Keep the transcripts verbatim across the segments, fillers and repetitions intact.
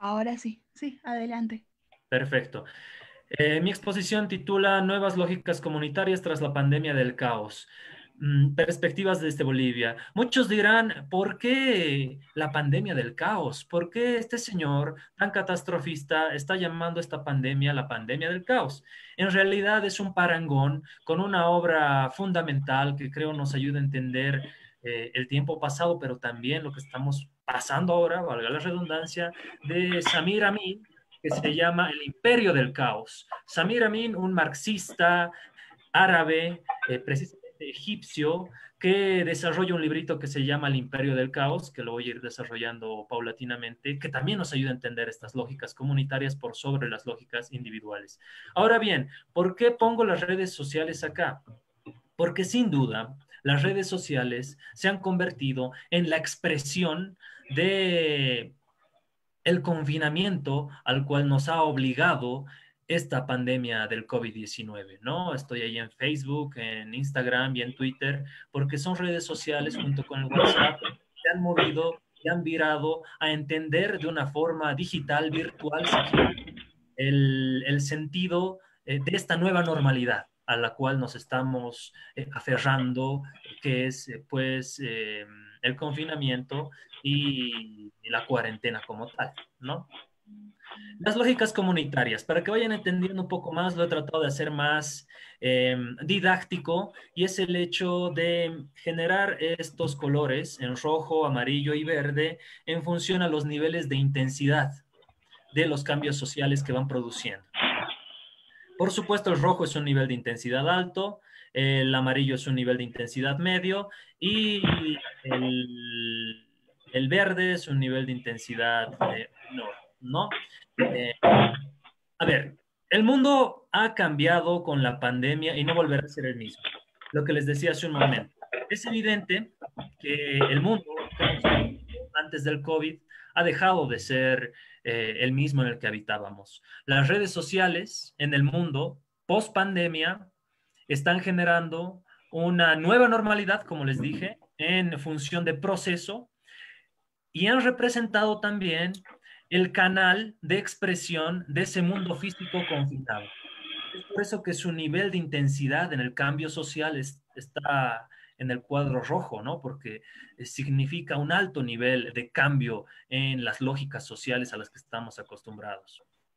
Ahora sí, sí, adelante. Perfecto. Eh, mi exposición titula Nuevas lógicas comunitarias tras la pandemia del caos. Mm, perspectivas desde Bolivia. Muchos dirán, ¿por qué la pandemia del caos? ¿Por qué este señor tan catastrofista está llamando esta pandemia la pandemia del caos? En realidad es un parangón con una obra fundamental que creo nos ayuda a entender eh, el tiempo pasado, pero también lo que estamos pasando ahora, valga la redundancia, de Samir Amin, que se llama El Imperio del Caos. Samir Amin, un marxista árabe, eh, precisamente egipcio, que desarrolla un librito que se llama El Imperio del Caos, que lo voy a ir desarrollando paulatinamente, que también nos ayuda a entender estas lógicas comunitarias por sobre las lógicas individuales. Ahora bien, ¿por qué pongo las redes sociales acá? Porque sin duda las redes sociales se han convertido en la expresión de el confinamiento al cual nos ha obligado esta pandemia del COVID diecinueve, ¿no? Estoy ahí en Facebook, en Instagram y en Twitter, porque son redes sociales junto con el WhatsApp que han movido y han virado a entender de una forma digital, virtual, si quieren, el, el sentido eh, de esta nueva normalidad a la cual nos estamos eh, aferrando, que es eh, pues eh, el confinamiento y la cuarentena como tal, ¿no? Las lógicas comunitarias, para que vayan entendiendo un poco más, lo he tratado de hacer más eh, didáctico y es el hecho de generar estos colores en rojo, amarillo y verde en función a los niveles de intensidad de los cambios sociales que van produciendo. Por supuesto, el rojo es un nivel de intensidad alto, el amarillo es un nivel de intensidad medio y el, el verde es un nivel de intensidad eh, menor, ¿no? Eh, a ver, el mundo ha cambiado con la pandemia y no volverá a ser el mismo. Lo que les decía hace un momento. Es evidente que el mundo que hemos conocido antes del COVID ha dejado de ser eh, el mismo en el que habitábamos. Las redes sociales en el mundo post pandemia están generando una nueva normalidad, como les dije, en función de proceso y han representado también el canal de expresión de ese mundo físico confinado. Es por eso que su nivel de intensidad en el cambio social es- está en el cuadro rojo, ¿no? Porque eh, significa un alto nivel de cambio en las lógicas sociales a las que estamos acostumbrados.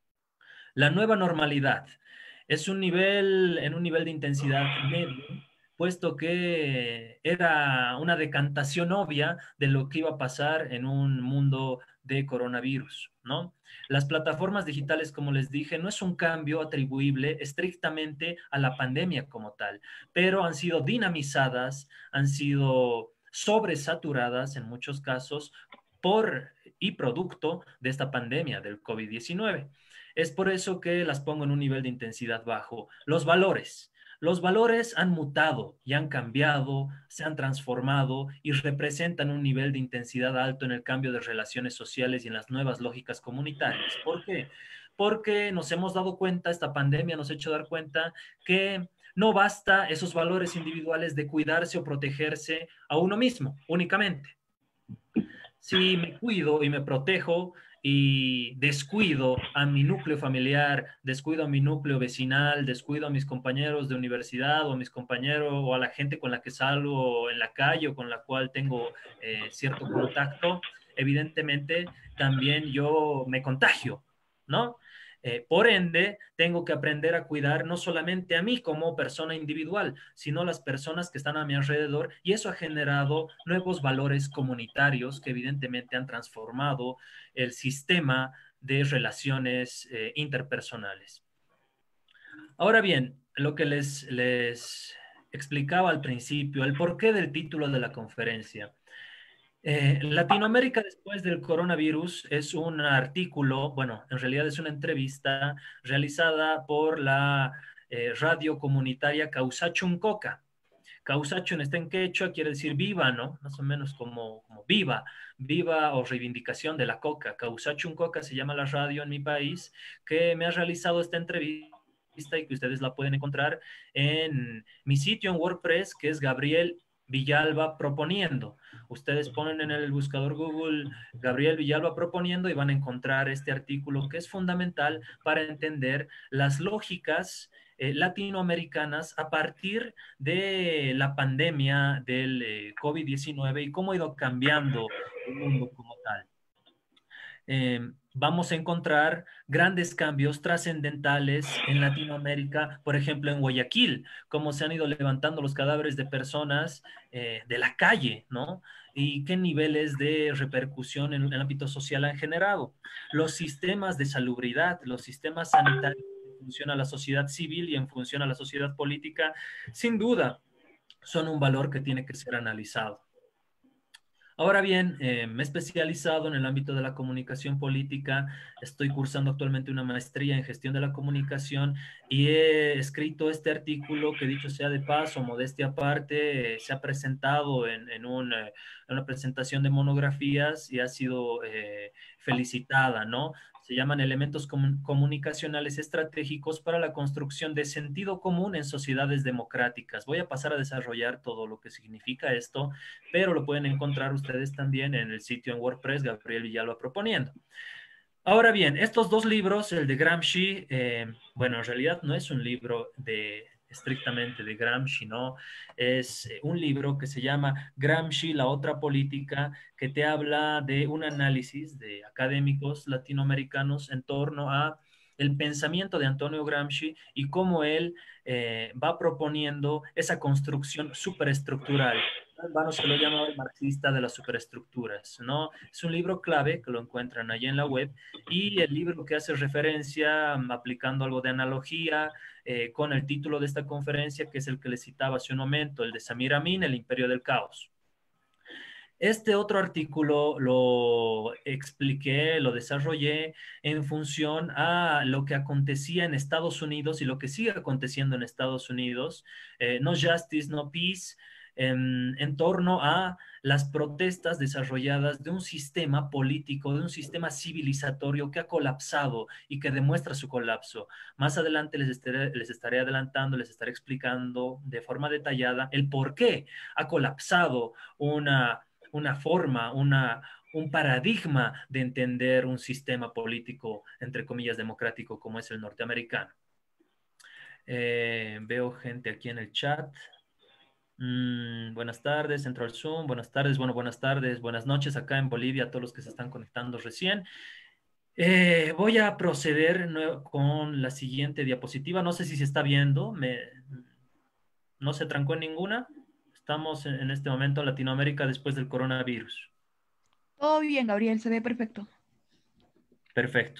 La nueva normalidad es un nivel, en un nivel de intensidad medio, puesto que era una decantación obvia de lo que iba a pasar en un mundo de coronavirus, ¿no? Las plataformas digitales, como les dije, no es un cambio atribuible estrictamente a la pandemia como tal, pero han sido dinamizadas, han sido sobresaturadas en muchos casos por y producto de esta pandemia del COVID diecinueve. Es por eso que las pongo en un nivel de intensidad bajo. Los valores. Los valores han mutado y han cambiado, se han transformado y representan un nivel de intensidad alto en el cambio de relaciones sociales y en las nuevas lógicas comunitarias. ¿Por qué? Porque nos hemos dado cuenta, esta pandemia nos ha hecho dar cuenta que no basta esos valores individuales de cuidarse o protegerse a uno mismo únicamente. Si me cuido y me protejo y descuido a mi núcleo familiar, descuido a mi núcleo vecinal, descuido a mis compañeros de universidad o a mis compañeros o a la gente con la que salgo en la calle o con la cual tengo eh, cierto contacto, evidentemente también yo me contagio, ¿no? Eh, por ende, tengo que aprender a cuidar no solamente a mí como persona individual, sino a las personas que están a mi alrededor y eso ha generado nuevos valores comunitarios que evidentemente han transformado el sistema de relaciones eh, interpersonales. Ahora bien, lo que les, les explicaba al principio, el porqué del título de la conferencia. Eh, Latinoamérica después del coronavirus es un artículo, bueno, en realidad es una entrevista realizada por la eh, radio comunitaria Causachuncoca. Causachun está en quechua, quiere decir viva, ¿no? Más o menos como, como viva, viva o reivindicación de la coca. Causachuncoca se llama la radio en mi país, que me ha realizado esta entrevista y que ustedes la pueden encontrar en mi sitio en WordPress, que es Gabriel. Villalba proponiendo. Ustedes ponen en el buscador Google Gabriel Villalba proponiendo y van a encontrar este artículo que es fundamental para entender las lógicas eh, latinoamericanas a partir de la pandemia del eh, COVID diecinueve y cómo ha ido cambiando el mundo como tal. Eh, vamos a encontrar grandes cambios trascendentales en Latinoamérica, por ejemplo, en Guayaquil, cómo se han ido levantando los cadáveres de personas eh, de la calle, ¿no? Y qué niveles de repercusión en el ámbito social han generado. Los sistemas de salubridad, los sistemas sanitarios en función a la sociedad civil y en función a la sociedad política, sin duda, son un valor que tiene que ser analizado. Ahora bien, eh, me he especializado en el ámbito de la comunicación política, estoy cursando actualmente una maestría en gestión de la comunicación y he escrito este artículo que dicho sea de paso, modestia aparte, eh, se ha presentado en, en, un, eh, en una presentación de monografías y ha sido eh, felicitada, ¿no? Se llaman elementos comun comunicacionales estratégicos para la construcción de sentido común en sociedades democráticas. Voy a pasar a desarrollar todo lo que significa esto, pero lo pueden encontrar ustedes también en el sitio en WordPress, Gabriel Villalba proponiendo. Ahora bien, estos dos libros, el de Gramsci, eh, bueno, en realidad no es un libro de estrictamente de Gramsci, ¿no? Es eh, un libro que se llama Gramsci, la otra política, que te habla de un análisis de académicos latinoamericanos en torno a el pensamiento de Antonio Gramsci y cómo él eh, va proponiendo esa construcción superestructural. En vano se lo llama el marxista de las superestructuras, ¿no? Es un libro clave que lo encuentran allí en la web y el libro que hace referencia, mm, aplicando algo de analogía, eh, con el título de esta conferencia, que es el que le citaba hace un momento, el de Samir Amin, El Imperio del Caos. Este otro artículo lo expliqué, lo desarrollé en función a lo que acontecía en Estados Unidos y lo que sigue aconteciendo en Estados Unidos, eh, no justice, no peace, en, en torno a las protestas desarrolladas de un sistema político, de un sistema civilizatorio que ha colapsado y que demuestra su colapso. Más adelante les estaré, les estaré adelantando, les estaré explicando de forma detallada el por qué ha colapsado una una forma, una, un paradigma de entender un sistema político, entre comillas, democrático como es el norteamericano. Eh, veo gente aquí en el chat. Mm, buenas tardes, entro al Zoom. Buenas tardes, bueno, buenas tardes, buenas noches acá en Bolivia a todos los que se están conectando recién. Eh, voy a proceder con la siguiente diapositiva. No sé si se está viendo. Me, no se trancó en ninguna. Estamos en, en este momento en Latinoamérica después del coronavirus. Todo bien, Gabriel, se ve perfecto. Perfecto.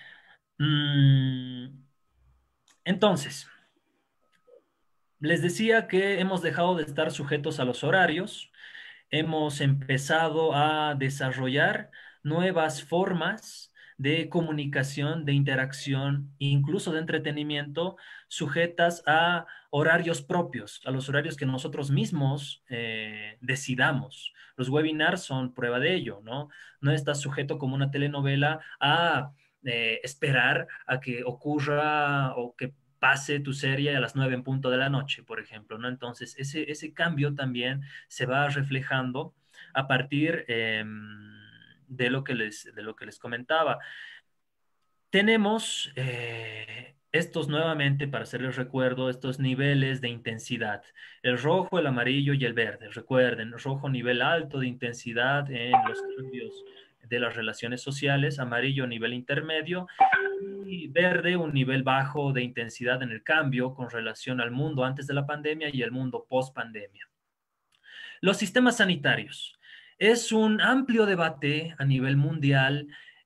Mm, entonces, les decía que hemos dejado de estar sujetos a los horarios, hemos empezado a desarrollar nuevas formas de comunicación, de interacción, incluso de entretenimiento, sujetas a horarios propios, a los horarios que nosotros mismos eh, decidamos. Los webinars son prueba de ello, ¿no? No estás sujeto como una telenovela a eh, esperar a que ocurra o que pase tu serie a las nueve en punto de la noche, por ejemplo, ¿no? Entonces, ese, ese cambio también se va reflejando a partir eh, de, lo que les, de lo que les comentaba. Tenemos eh, estos nuevamente, para hacerles recuerdo, estos niveles de intensidad. El rojo, el amarillo y el verde. Recuerden, rojo nivel alto de intensidad en los cambios de las relaciones sociales, amarillo nivel intermedio y verde un nivel bajo de intensidad en el cambio con relación al mundo antes de la pandemia y el mundo post pandemia. Los sistemas sanitarios. Es un amplio debate a nivel mundial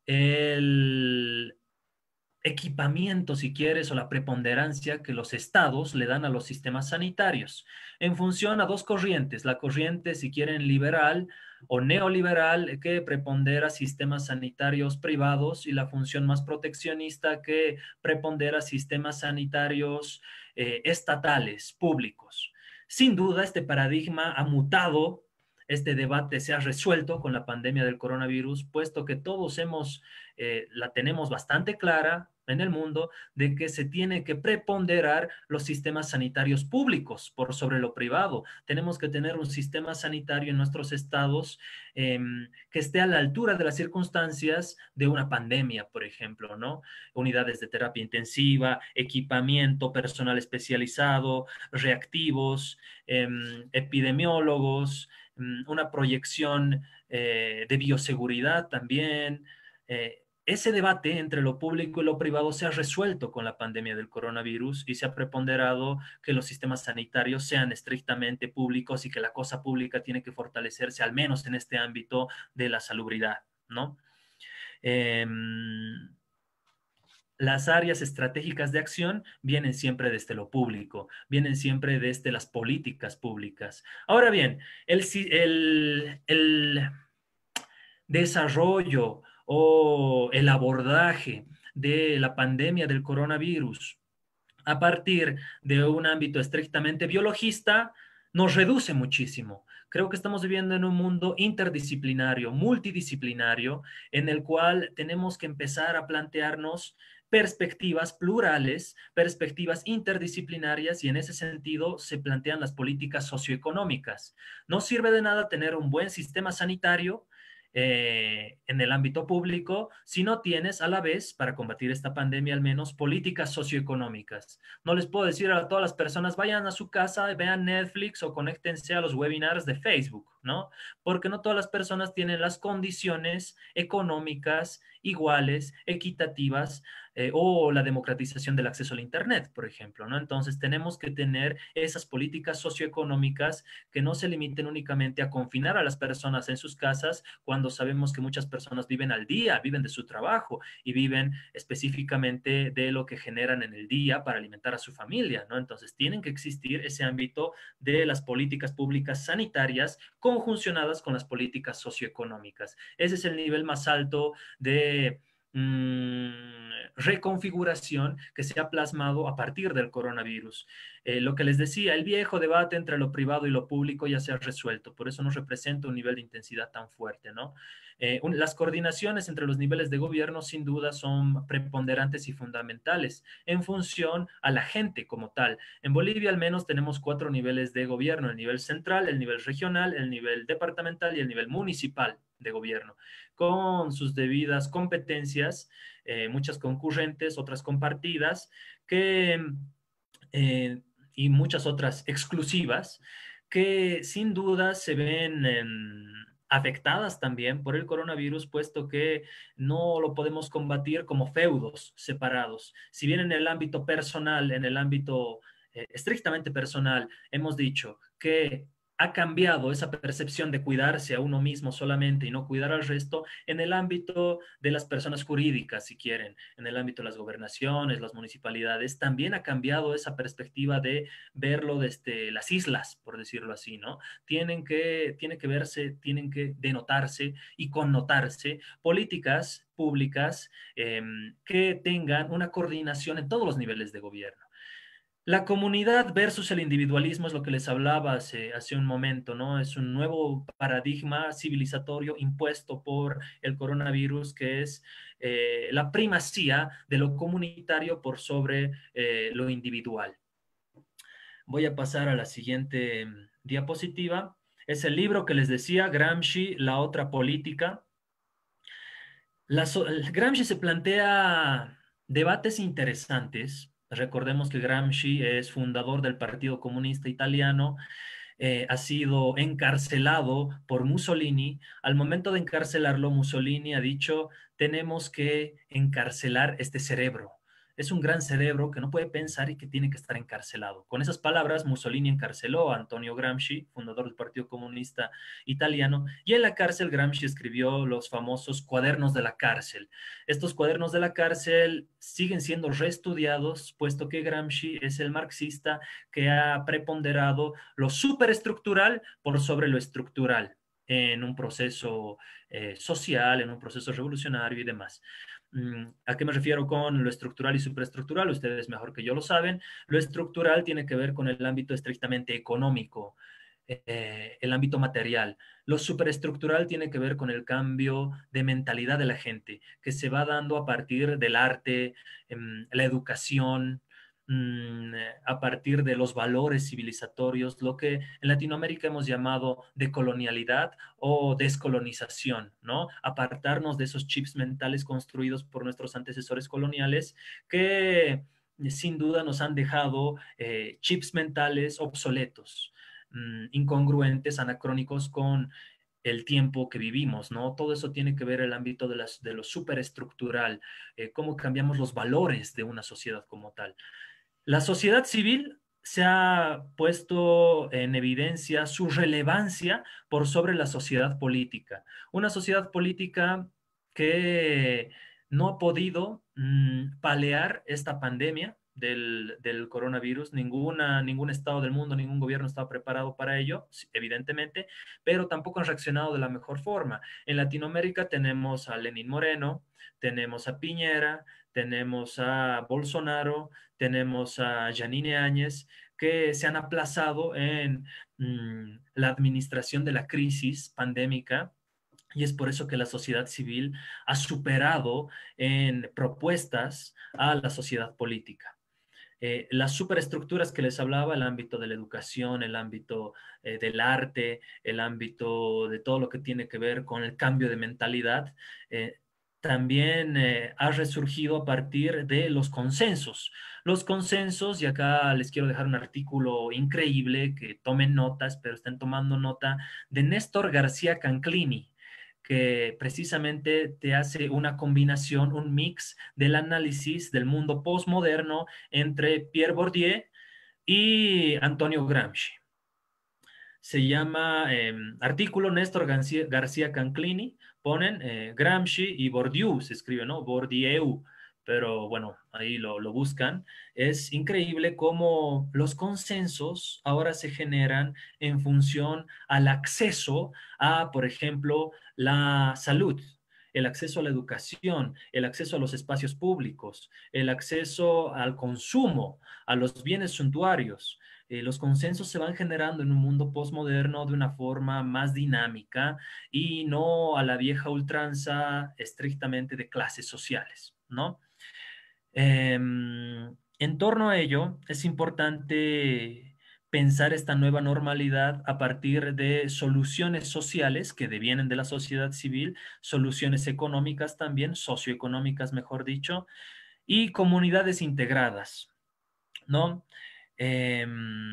el equipamiento, si quieres, o la preponderancia que los estados le dan a los sistemas sanitarios, en función a dos corrientes, la corriente, si quieren, liberal o neoliberal, que prepondera sistemas sanitarios privados, y la función más proteccionista, que prepondera sistemas sanitarios eh, estatales, públicos. Sin duda, este paradigma ha mutado. Este debate se ha resuelto con la pandemia del coronavirus, puesto que todos hemos, eh, la tenemos bastante clara, en el mundo de que se tiene que preponderar los sistemas sanitarios públicos por sobre lo privado. Tenemos que tener un sistema sanitario en nuestros estados eh, que esté a la altura de las circunstancias de una pandemia, por ejemplo, ¿no? Unidades de terapia intensiva, equipamiento, personal especializado, reactivos, eh, epidemiólogos, mm, una proyección eh, de bioseguridad también. Eh, ese debate entre lo público y lo privado se ha resuelto con la pandemia del coronavirus y se ha preponderado que los sistemas sanitarios sean estrictamente públicos y que la cosa pública tiene que fortalecerse, al menos en este ámbito de la salubridad, ¿no? Eh, las áreas estratégicas de acción vienen siempre desde lo público, vienen siempre desde las políticas públicas. Ahora bien, el, el, el desarrollo o el abordaje de la pandemia del coronavirus a partir de un ámbito estrictamente biologista nos reduce muchísimo. Creo que estamos viviendo en un mundo interdisciplinario, multidisciplinario, en el cual tenemos que empezar a plantearnos perspectivas plurales, perspectivas interdisciplinarias y en ese sentido se plantean las políticas socioeconómicas. No sirve de nada tener un buen sistema sanitario eh, en el ámbito público si no tienes a la vez, para combatir esta pandemia al menos, políticas socioeconómicas. No les puedo decir a todas las personas, vayan a su casa, vean Netflix o conéctense a los webinars de Facebook, ¿no? Porque no todas las personas tienen las condiciones económicas iguales, equitativas, eh, o la democratización del acceso al Internet, por ejemplo, ¿no? Entonces tenemos que tener esas políticas socioeconómicas que no se limiten únicamente a confinar a las personas en sus casas, cuando sabemos que muchas personas viven al día, viven de su trabajo y viven específicamente de lo que generan en el día para alimentar a su familia, ¿no? Entonces tienen que existir ese ámbito de las políticas públicas sanitarias conjuncionadas con las políticas socioeconómicas. Ese es el nivel más alto de mmm, reconfiguración que se ha plasmado a partir del coronavirus. Eh, lo que les decía, el viejo debate entre lo privado y lo público ya se ha resuelto, por eso nos representa un nivel de intensidad tan fuerte, ¿no? Eh, un, las coordinaciones entre los niveles de gobierno sin duda son preponderantes y fundamentales en función a la gente como tal. En Bolivia al menos tenemos cuatro niveles de gobierno, el nivel central, el nivel regional, el nivel departamental y el nivel municipal de gobierno, con sus debidas competencias, eh, muchas concurrentes, otras compartidas, que, eh, y muchas otras exclusivas, que sin duda se ven eh, afectadas también por el coronavirus, puesto que no lo podemos combatir como feudos separados. Si bien en el ámbito personal, en el ámbito eh, estrictamente personal, hemos dicho que ha cambiado esa percepción de cuidarse a uno mismo solamente y no cuidar al resto en el ámbito de las personas jurídicas, si quieren, en el ámbito de las gobernaciones, las municipalidades, también ha cambiado esa perspectiva de verlo desde las islas, por decirlo así, ¿no? Tienen que, tiene que verse, tienen que denotarse y connotarse políticas públicas eh, que tengan una coordinación en todos los niveles de gobierno. La comunidad versus el individualismo es lo que les hablaba hace, hace un momento, ¿no? Es un nuevo paradigma civilizatorio impuesto por el coronavirus, que es eh, la primacía de lo comunitario por sobre eh, lo individual. Voy a pasar a la siguiente mm, diapositiva. Es el libro que les decía, Gramsci, La otra política. La so Gramsci se plantea debates interesantes. Recordemos que Gramsci es fundador del Partido Comunista Italiano, eh, ha sido encarcelado por Mussolini. Al momento de encarcelarlo, Mussolini ha dicho, tenemos que encarcelar este cerebro. Es un gran cerebro que no puede pensar y que tiene que estar encarcelado. Con esas palabras, Mussolini encarceló a Antonio Gramsci, fundador del Partido Comunista Italiano, y en la cárcel Gramsci escribió los famosos cuadernos de la cárcel. Estos cuadernos de la cárcel siguen siendo reestudiados, puesto que Gramsci es el marxista que ha preponderado lo superestructural por sobre lo estructural en un proceso eh, social, en un proceso revolucionario y demás. ¿A qué me refiero con lo estructural y superestructural? Ustedes mejor que yo lo saben. Lo estructural tiene que ver con el ámbito estrictamente económico. eh, el ámbito material. Lo superestructural tiene que ver con el cambio de mentalidad de la gente, que se va dando a partir del arte, em, la educación, mm, a partir de los valores civilizatorios, lo que en Latinoamérica hemos llamado decolonialidad o descolonización, ¿no? Apartarnos de esos chips mentales construidos por nuestros antecesores coloniales que sin duda nos han dejado eh, chips mentales obsoletos, mmm, incongruentes, anacrónicos con el tiempo que vivimos, ¿no? Todo eso tiene que ver el ámbito de, las, de lo superestructural, eh, cómo cambiamos los valores de una sociedad como tal. La sociedad civil se ha puesto en evidencia su relevancia por sobre la sociedad política. Una sociedad política que no ha podido mm, palear esta pandemia del, del coronavirus. Ninguna, ningún estado del mundo, ningún gobierno estaba preparado para ello, sí, evidentemente, pero tampoco han reaccionado de la mejor forma. En Latinoamérica tenemos a Lenín Moreno, tenemos a Piñera, tenemos a Bolsonaro, tenemos a Yanine Áñez, que se han aplazado en mm, la administración de la crisis pandémica. Y es por eso que la sociedad civil ha superado en propuestas a la sociedad política. Eh, las superestructuras que les hablaba, el ámbito de la educación, el ámbito eh, del arte, el ámbito de todo lo que tiene que ver con el cambio de mentalidad, eh, también eh, ha resurgido a partir de los consensos. Los consensos, y acá les quiero dejar un artículo increíble, que tomen notas, pero estén tomando nota, de Néstor García Canclini, que precisamente te hace una combinación, un mix del análisis del mundo postmoderno entre Pierre Bourdieu y Antonio Gramsci. Se llama eh, artículo Néstor García, García Canclini, ponen eh, Gramsci y Bourdieu, se escribe, ¿no? Bourdieu, pero bueno, ahí lo, lo buscan. Es increíble cómo los consensos ahora se generan en función al acceso a, por ejemplo, la salud, el acceso a la educación, el acceso a los espacios públicos, el acceso al consumo, a los bienes suntuarios. Eh, los consensos se van generando en un mundo postmoderno de una forma más dinámica y no a la vieja ultranza estrictamente de clases sociales, ¿no? Eh, en torno a ello, es importante pensar esta nueva normalidad a partir de soluciones sociales que devienen de la sociedad civil, soluciones económicas también, socioeconómicas, mejor dicho, y comunidades integradas, ¿no? Eh,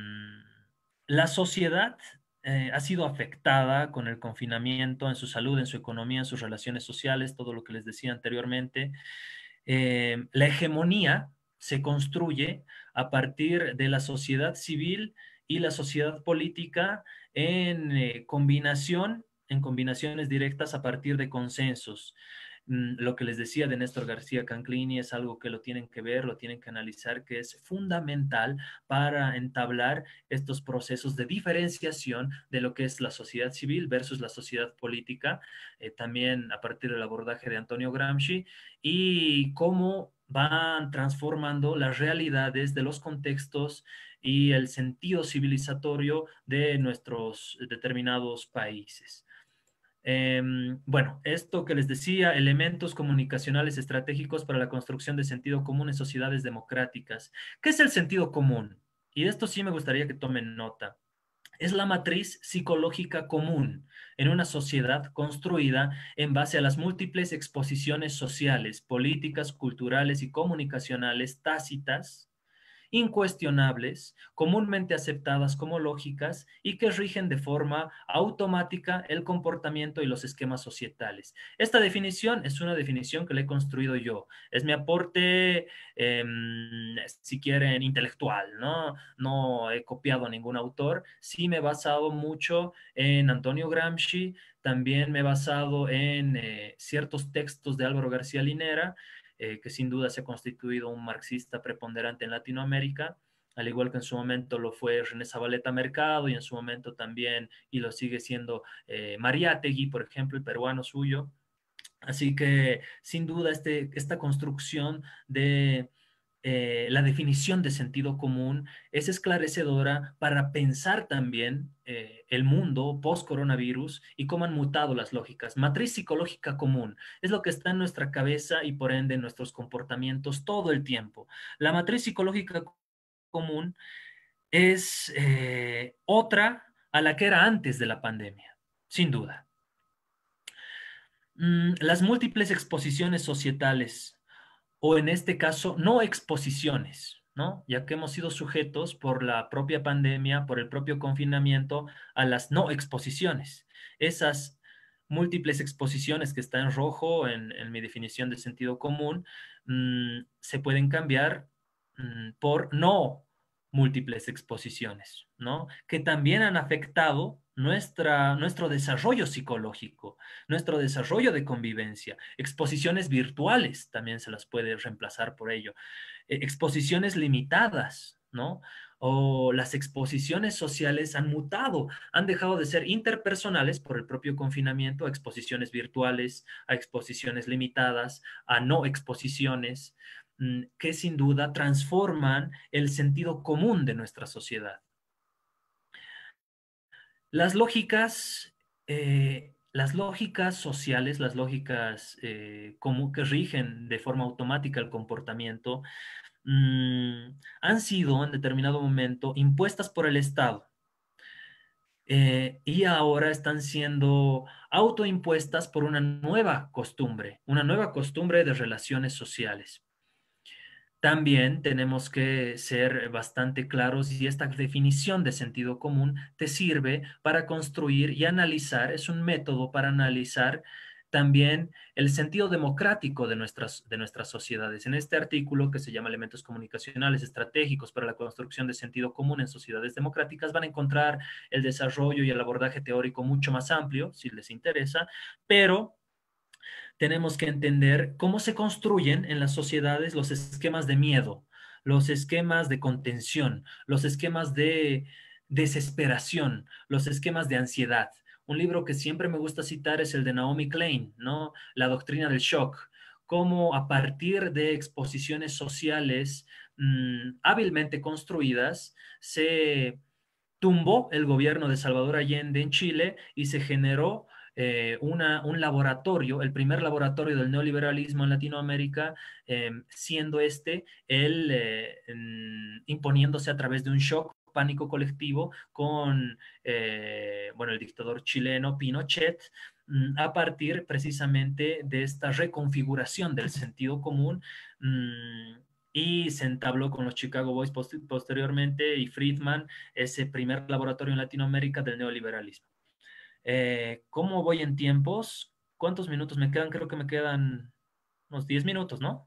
la sociedad eh, ha sido afectada con el confinamiento en su salud, en su economía, en sus relaciones sociales, todo lo que les decía anteriormente. Eh, la hegemonía se construye a partir de la sociedad civil y la sociedad política en eh, combinación, en combinaciones directas a partir de consensos. Mm, Lo que les decía de Néstor García Canclini es algo que lo tienen que ver, lo tienen que analizar, que es fundamental para entablar estos procesos de diferenciación de lo que es la sociedad civil versus la sociedad política, eh, también a partir del abordaje de Antonio Gramsci, y cómo van transformando las realidades de los contextos y el sentido civilizatorio de nuestros determinados países. Eh, bueno, esto que les decía, elementos comunicacionales estratégicos para la construcción de sentido común en sociedades democráticas. ¿Qué es el sentido común? Y de esto sí me gustaría que tomen nota. Es la matriz psicológica común en una sociedad construida en base a las múltiples exposiciones sociales, políticas, culturales y comunicacionales tácitas, incuestionables, comúnmente aceptadas como lógicas y que rigen de forma automática el comportamiento y los esquemas societales. Esta definición es una definición que le he construido yo. Es mi aporte, eh, si quieren, intelectual, ¿no? No he copiado a ningún autor. Sí me he basado mucho en Antonio Gramsci, también me he basado en eh, ciertos textos de Álvaro García Linera, eh, que sin duda se ha constituido un marxista preponderante en Latinoamérica, al igual que en su momento lo fue René Zabaleta Mercado y en su momento también, y lo sigue siendo eh, Mariátegui, por ejemplo, el peruano suyo. Así que sin duda este, esta construcción de eh, la definición de sentido común es esclarecedora para pensar también eh, el mundo post-coronavirus y cómo han mutado las lógicas. Matriz psicológica común es lo que está en nuestra cabeza y por ende en nuestros comportamientos todo el tiempo. La matriz psicológica común es eh, otra a la que era antes de la pandemia, sin duda. Mm, las múltiples exposiciones societales, o en este caso, no exposiciones, ¿no? Ya que hemos sido sujetos por la propia pandemia, por el propio confinamiento, a las no exposiciones. Esas múltiples exposiciones que está en rojo en, en mi definición de sentido común, mm, se pueden cambiar mm, por no múltiples exposiciones, ¿no? Que también han afectado nuestra, nuestro desarrollo psicológico, nuestro desarrollo de convivencia. Exposiciones virtuales también se las puede reemplazar por ello. Eh, exposiciones limitadas, ¿no? O las exposiciones sociales han mutado, han dejado de ser interpersonales por el propio confinamiento a exposiciones virtuales, a exposiciones limitadas, a no exposiciones, mm, que sin duda transforman el sentido común de nuestra sociedad. Las lógicas, eh, las lógicas sociales, las lógicas eh, como que rigen de forma automática el comportamiento, mm, han sido en determinado momento impuestas por el Estado eh, y ahora están siendo autoimpuestas por una nueva costumbre, una nueva costumbre de relaciones sociales. También tenemos que ser bastante claros y esta definición de sentido común te sirve para construir y analizar, es un método para analizar también el sentido democrático de nuestras, de nuestras sociedades. En este artículo que se llama Elementos comunicacionales estratégicos para la construcción de sentido común en sociedades democráticas, van a encontrar el desarrollo y el abordaje teórico mucho más amplio, si les interesa, pero tenemos que entender cómo se construyen en las sociedades los esquemas de miedo, los esquemas de contención, los esquemas de desesperación, los esquemas de ansiedad. Un libro que siempre me gusta citar es el de Naomi Klein, ¿no? La doctrina del shock, cómo a partir de exposiciones sociales mmm, hábilmente construidas se tumbó el gobierno de Salvador Allende en Chile y se generó eh, una, un laboratorio, el primer laboratorio del neoliberalismo en Latinoamérica, eh, siendo este el eh, en, imponiéndose a través de un shock pánico colectivo con eh, bueno, el dictador chileno Pinochet, mm, a partir precisamente de esta reconfiguración del sentido común, mmm, y se entabló con los Chicago Boys post posteriormente y Friedman ese primer laboratorio en Latinoamérica del neoliberalismo. Eh, ¿Cómo voy en tiempos? ¿Cuántos minutos me quedan? Creo que me quedan unos diez minutos, ¿no?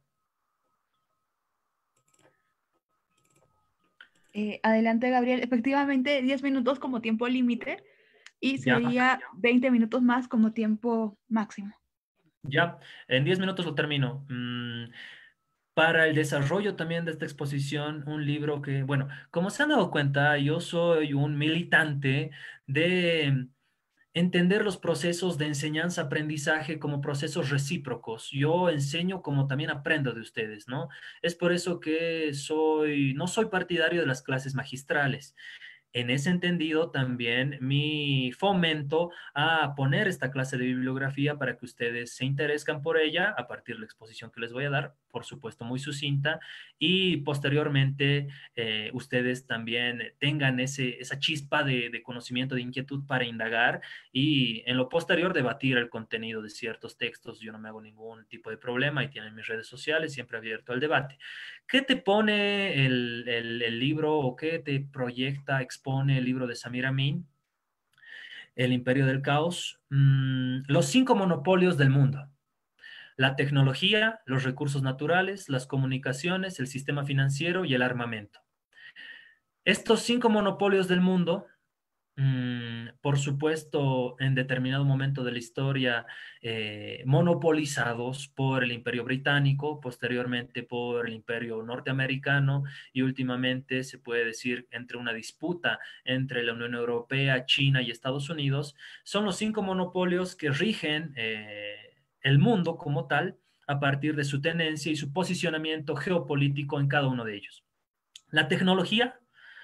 Eh, adelante, Gabriel. Efectivamente, diez minutos como tiempo límite y Ya, sería veinte minutos más como tiempo máximo. ya, en diez minutos lo termino. Mm, para el desarrollo también de esta exposición, un libro que, bueno, como se han dado cuenta, yo soy un militante de entender los procesos de enseñanza-aprendizaje como procesos recíprocos. Yo enseño como también aprendo de ustedes, ¿no? Es por eso que soy, no soy partidario de las clases magistrales. En ese entendido, también mi fomento a poner esta clase de bibliografía para que ustedes se interesen por ella a partir de la exposición que les voy a dar, por supuesto muy sucinta, y posteriormente eh, ustedes también tengan ese, esa chispa de, de conocimiento, de inquietud para indagar y en lo posterior debatir el contenido de ciertos textos. Yo no me hago ningún tipo de problema y tienen mis redes sociales, siempre abierto al debate. ¿Qué te pone el, el, el libro o qué te proyecta, expone el libro de Samir Amin, El Imperio del Caos? Mm, los cinco monopolios del mundo. La tecnología, los recursos naturales, las comunicaciones, el sistema financiero y el armamento. Estos cinco monopolios del mundo, Mm, por supuesto, en determinado momento de la historia, eh, monopolizados por el Imperio Británico, posteriormente por el Imperio Norteamericano y últimamente se puede decir entre una disputa entre la Unión Europea, China y Estados Unidos, son los cinco monopolios que rigen eh, el mundo como tal a partir de su tenencia y su posicionamiento geopolítico en cada uno de ellos. La tecnología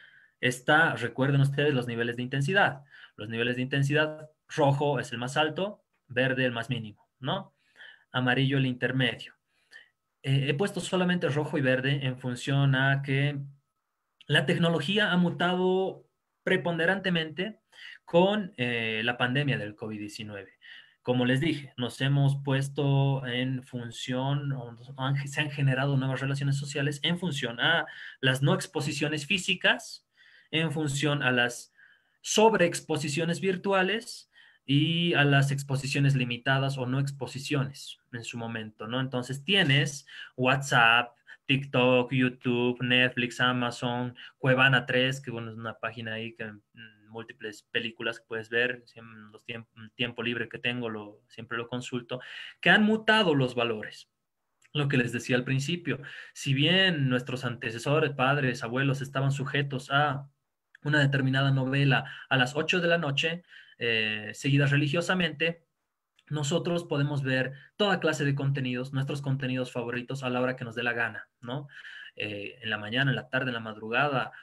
está, recuerden ustedes, los niveles de intensidad. Los niveles de intensidad, rojo es el más alto, verde el más mínimo, ¿no? Amarillo el intermedio. Eh, he puesto solamente rojo y verde en función a que la tecnología ha mutado preponderantemente con eh, la pandemia del COVID diecinueve. Como les dije, nos hemos puesto en función, o han- se han generado nuevas relaciones sociales en función a las no exposiciones físicas, en función a las sobreexposiciones virtuales y a las exposiciones limitadas o no exposiciones en su momento, ¿no? Entonces tienes WhatsApp, TikTok, YouTube, Netflix, Amazon, Cuevana tres, que bueno, es una página ahí que mm, múltiples películas que puedes ver, en los tiemp tiempo libre que tengo, lo, siempre lo consulto, que han mutado los valores. Lo que les decía al principio, si bien nuestros antecesores, padres, abuelos estaban sujetos a una determinada novela a las ocho de la noche, eh, seguidas religiosamente, nosotros podemos ver toda clase de contenidos, nuestros contenidos favoritos a la hora que nos dé la gana, ¿no? Eh, en la mañana, en la tarde, en la madrugada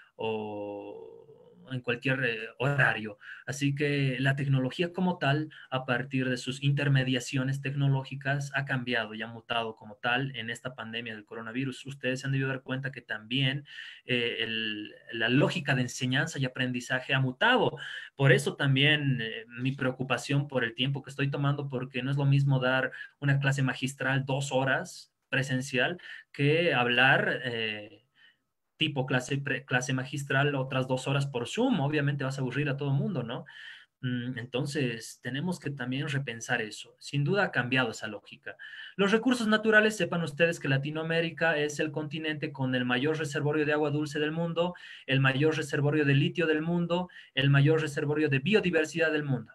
o en cualquier eh, horario. Así que la tecnología como tal, a partir de sus intermediaciones tecnológicas, ha cambiado y ha mutado como tal en esta pandemia del coronavirus. Ustedes se han debido dar cuenta que también eh, el, la lógica de enseñanza y aprendizaje ha mutado. Por eso también eh, mi preocupación por el tiempo que estoy tomando, porque no es lo mismo dar una clase magistral dos horas presencial que hablar eh, tipo clase, pre, clase magistral otras dos horas por Zoom. Obviamente vas a aburrir a todo el mundo, ¿no? Mm, Entonces, tenemos que también repensar eso. Sin duda ha cambiado esa lógica. Los recursos naturales, sepan ustedes que Latinoamérica es el continente con el mayor reservorio de agua dulce del mundo, el mayor reservorio de litio del mundo, el mayor reservorio de biodiversidad del mundo.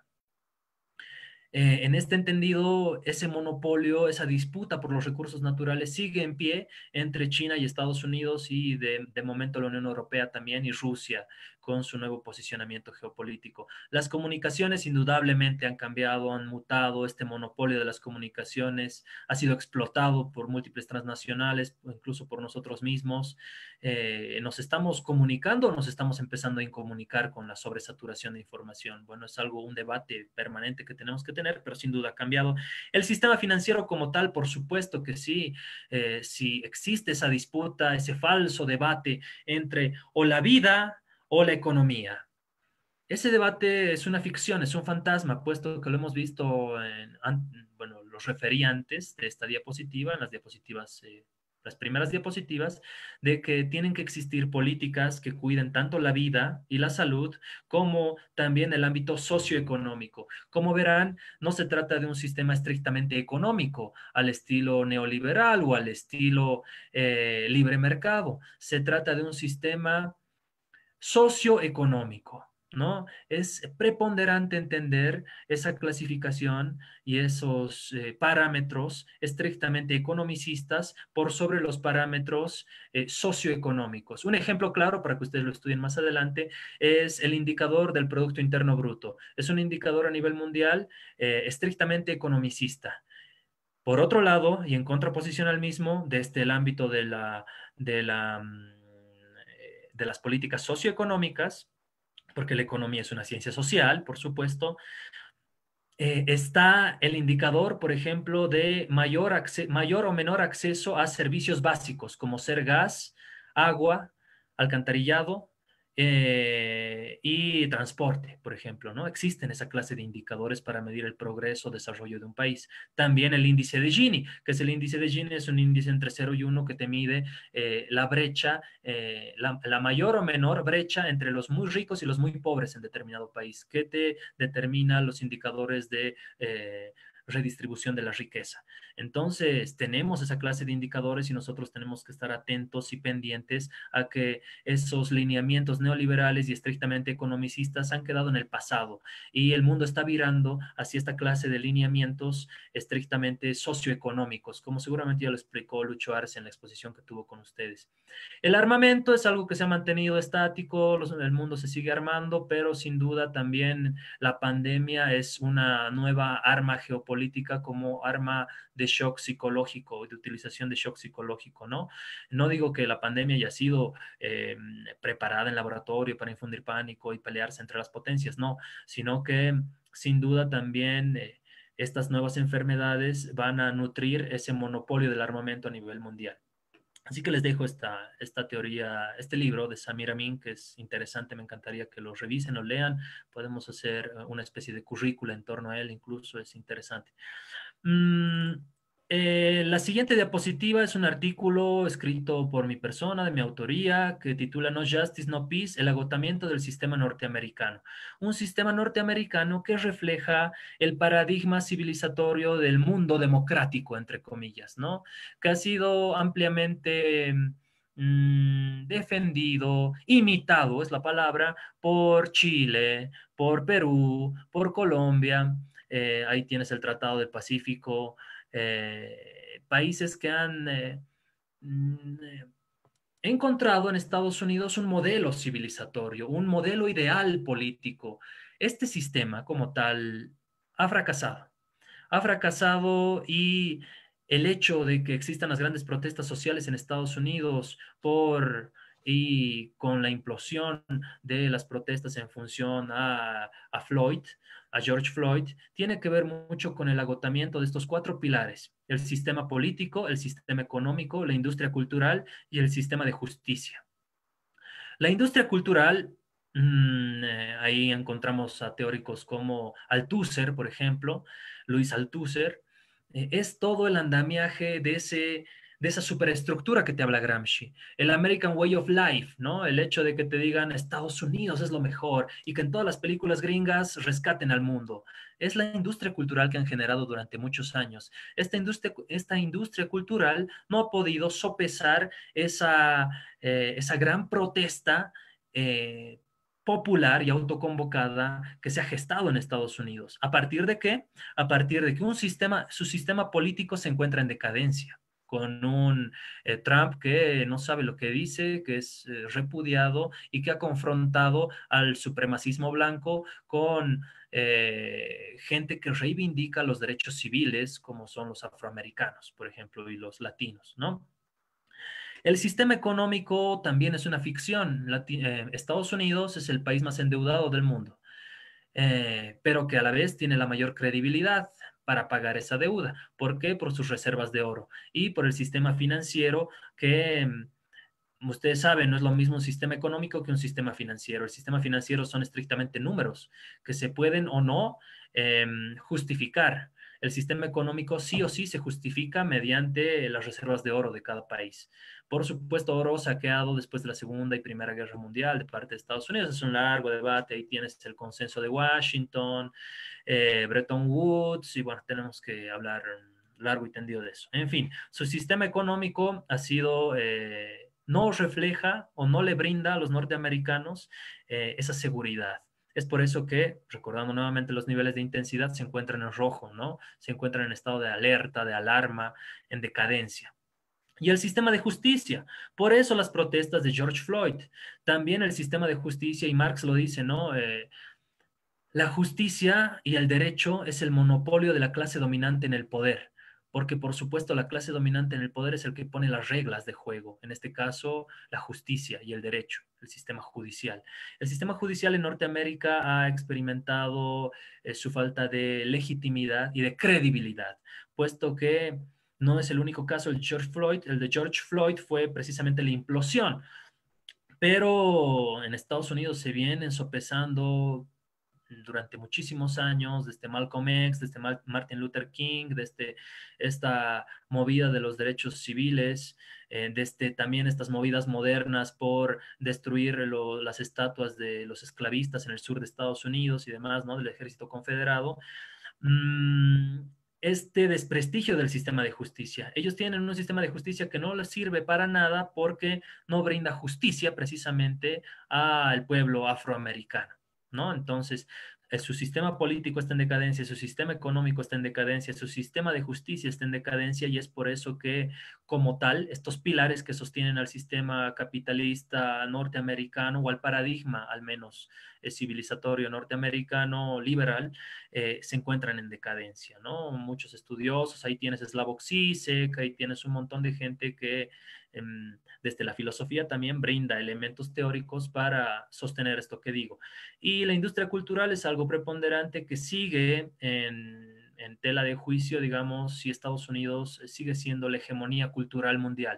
Eh, en este entendido, ese monopolio, esa disputa por los recursos naturales sigue en pie entre China y Estados Unidos y de, de momento la Unión Europea también y Rusia con su nuevo posicionamiento geopolítico. Las comunicaciones indudablemente han cambiado, han mutado, este monopolio de las comunicaciones ha sido explotado por múltiples transnacionales, incluso por nosotros mismos. Eh, ¿nos estamos comunicando o nos estamos empezando a incomunicar con la sobresaturación de información? Bueno, es algo, un debate permanente que tenemos que tener, pero sin duda ha cambiado. El sistema financiero como tal, por supuesto que sí, eh, si existe esa disputa, ese falso debate entre o la vida o la economía. Ese debate es una ficción, es un fantasma, puesto que lo hemos visto en, an, bueno, los referí antes de esta diapositiva, en las diapositivas, eh, las primeras diapositivas, de que tienen que existir políticas que cuiden tanto la vida y la salud como también el ámbito socioeconómico. Como verán, no se trata de un sistema estrictamente económico al estilo neoliberal o al estilo eh, libre mercado. Se trata de un sistema socioeconómico, ¿no? Es preponderante entender esa clasificación y esos eh, parámetros estrictamente economicistas por sobre los parámetros eh, socioeconómicos. Un ejemplo claro para que ustedes lo estudien más adelante es el indicador del Producto Interno Bruto. Es un indicador a nivel mundial eh, estrictamente economicista. Por otro lado, y en contraposición al mismo, desde el ámbito de la, de la, mm, eh, de las políticas socioeconómicas, porque la economía es una ciencia social, por supuesto, eh, está el indicador, por ejemplo, de mayor, mayor o menor acceso a servicios básicos, como ser gas, agua, alcantarillado eh, y transporte, por ejemplo, ¿no? Existen esa clase de indicadores para medir el progreso o desarrollo de un país. También el índice de Gini, que es el índice de Gini, es un índice entre cero y uno que te mide eh, la brecha, eh, la, la mayor o menor brecha entre los muy ricos y los muy pobres en determinado país, que te determina los indicadores de eh, redistribución de la riqueza. Entonces, tenemos esa clase de indicadores y nosotros tenemos que estar atentos y pendientes a que esos lineamientos neoliberales y estrictamente economicistas han quedado en el pasado y el mundo está virando hacia esta clase de lineamientos estrictamente socioeconómicos, como seguramente ya lo explicó Lucho Arce en la exposición que tuvo con ustedes. El armamento es algo que se ha mantenido estático, los, el mundo se sigue armando, pero sin duda también la pandemia es una nueva arma geopolítica como arma de shock psicológico, de utilización de shock psicológico, ¿no? No digo que la pandemia haya sido eh, preparada en laboratorio para infundir pánico y pelearse entre las potencias, no, sino que sin duda también eh, estas nuevas enfermedades van a nutrir ese monopolio del armamento a nivel mundial. Así que les dejo esta, esta teoría, este libro de Samir Amin, que es interesante, me encantaría que lo revisen, lo lean, podemos hacer eh, una especie de currícula en torno a él, incluso es interesante. Mm, eh, la siguiente diapositiva es un artículo escrito por mi persona, de mi autoría, que titula No Justice, No Peace, el agotamiento del sistema norteamericano. Un sistema norteamericano que refleja el paradigma civilizatorio del mundo democrático, entre comillas, ¿no? Que ha sido ampliamente mm, defendido, imitado, es la palabra, por Chile, por Perú, por Colombia. Eh, ahí tienes el Tratado del Pacífico, eh, países que han eh, mm, eh, encontrado en Estados Unidos un modelo civilizatorio, un modelo ideal político. Este sistema como tal ha fracasado. Ha fracasado y el hecho de que existan las grandes protestas sociales en Estados Unidos por y con la implosión de las protestas en función a, a Floyd, a George Floyd, tiene que ver mucho con el agotamiento de estos cuatro pilares: el sistema político, el sistema económico, la industria cultural y el sistema de justicia. La industria cultural, mmm, eh, ahí encontramos a teóricos como Althusser, por ejemplo, Luis Althusser, eh, es todo el andamiaje de ese de esa superestructura que te habla Gramsci, el American Way of Life, ¿no? El hecho de que te digan Estados Unidos es lo mejor y que en todas las películas gringas rescaten al mundo. Es la industria cultural que han generado durante muchos años. Esta industria, esta industria cultural no ha podido sopesar esa, eh, esa gran protesta eh, popular y autoconvocada que se ha gestado en Estados Unidos. ¿A partir de qué? A partir de que un sistema, su sistema político se encuentra en decadencia, con un eh, Trump que no sabe lo que dice, que es eh, repudiado y que ha confrontado al supremacismo blanco con eh, gente que reivindica los derechos civiles, como son los afroamericanos, por ejemplo, y los latinos, ¿no? El sistema económico también es una ficción. Lati- eh, Estados Unidos es el país más endeudado del mundo, eh, pero que a la vez tiene la mayor credibilidad para pagar esa deuda. ¿Por qué? Por sus reservas de oro y por el sistema financiero que, mm, ustedes saben, no es lo mismo un sistema económico que un sistema financiero. El sistema financiero son estrictamente números que se pueden o no eh, justificar. El sistema económico sí o sí se justifica mediante las reservas de oro de cada país. Por supuesto, oro saqueado después de la Segunda y Primera Guerra Mundial de parte de Estados Unidos. Es un largo debate. Ahí tienes el consenso de Washington, eh, Bretton Woods, y bueno, tenemos que hablar largo y tendido de eso. En fin, su sistema económico ha sido, eh, no refleja o no le brinda a los norteamericanos eh, esa seguridad. Es por eso que, recordando nuevamente los niveles de intensidad, se encuentran en rojo, ¿no? Se encuentran en estado de alerta, de alarma, en decadencia. Y el sistema de justicia. Por eso las protestas de George Floyd. También el sistema de justicia, y Marx lo dice, ¿no? Eh, la justicia y el derecho es el monopolio de la clase dominante en el poder, porque por supuesto la clase dominante en el poder es el que pone las reglas de juego, en este caso la justicia y el derecho, el sistema judicial. El sistema judicial en Norteamérica ha experimentado eh, su falta de legitimidad y de credibilidad, puesto que no es el único caso el George Floyd, el de George Floyd fue precisamente la implosión, pero en Estados Unidos se vienen sopesando durante muchísimos años, desde Malcolm X, desde Martin Luther King, desde esta movida de los derechos civiles, eh, desde también estas movidas modernas por destruir lo, las estatuas de los esclavistas en el sur de Estados Unidos y demás, ¿no? Del ejército confederado. Mm, este desprestigio del sistema de justicia. Ellos tienen un sistema de justicia que no les sirve para nada porque no brinda justicia precisamente al pueblo afroamericano, ¿no? Entonces, eh, su sistema político está en decadencia, su sistema económico está en decadencia, su sistema de justicia está en decadencia y es por eso que, como tal, estos pilares que sostienen al sistema capitalista norteamericano o al paradigma, al menos eh, civilizatorio norteamericano liberal, eh, se encuentran en decadencia, ¿no? Muchos estudiosos, ahí tienes Slavoj Zizek, ahí tienes un montón de gente que em, desde la filosofía también brinda elementos teóricos para sostener esto que digo. Y la industria cultural es algo preponderante que sigue en, en tela de juicio, digamos, si Estados Unidos sigue siendo la hegemonía cultural mundial.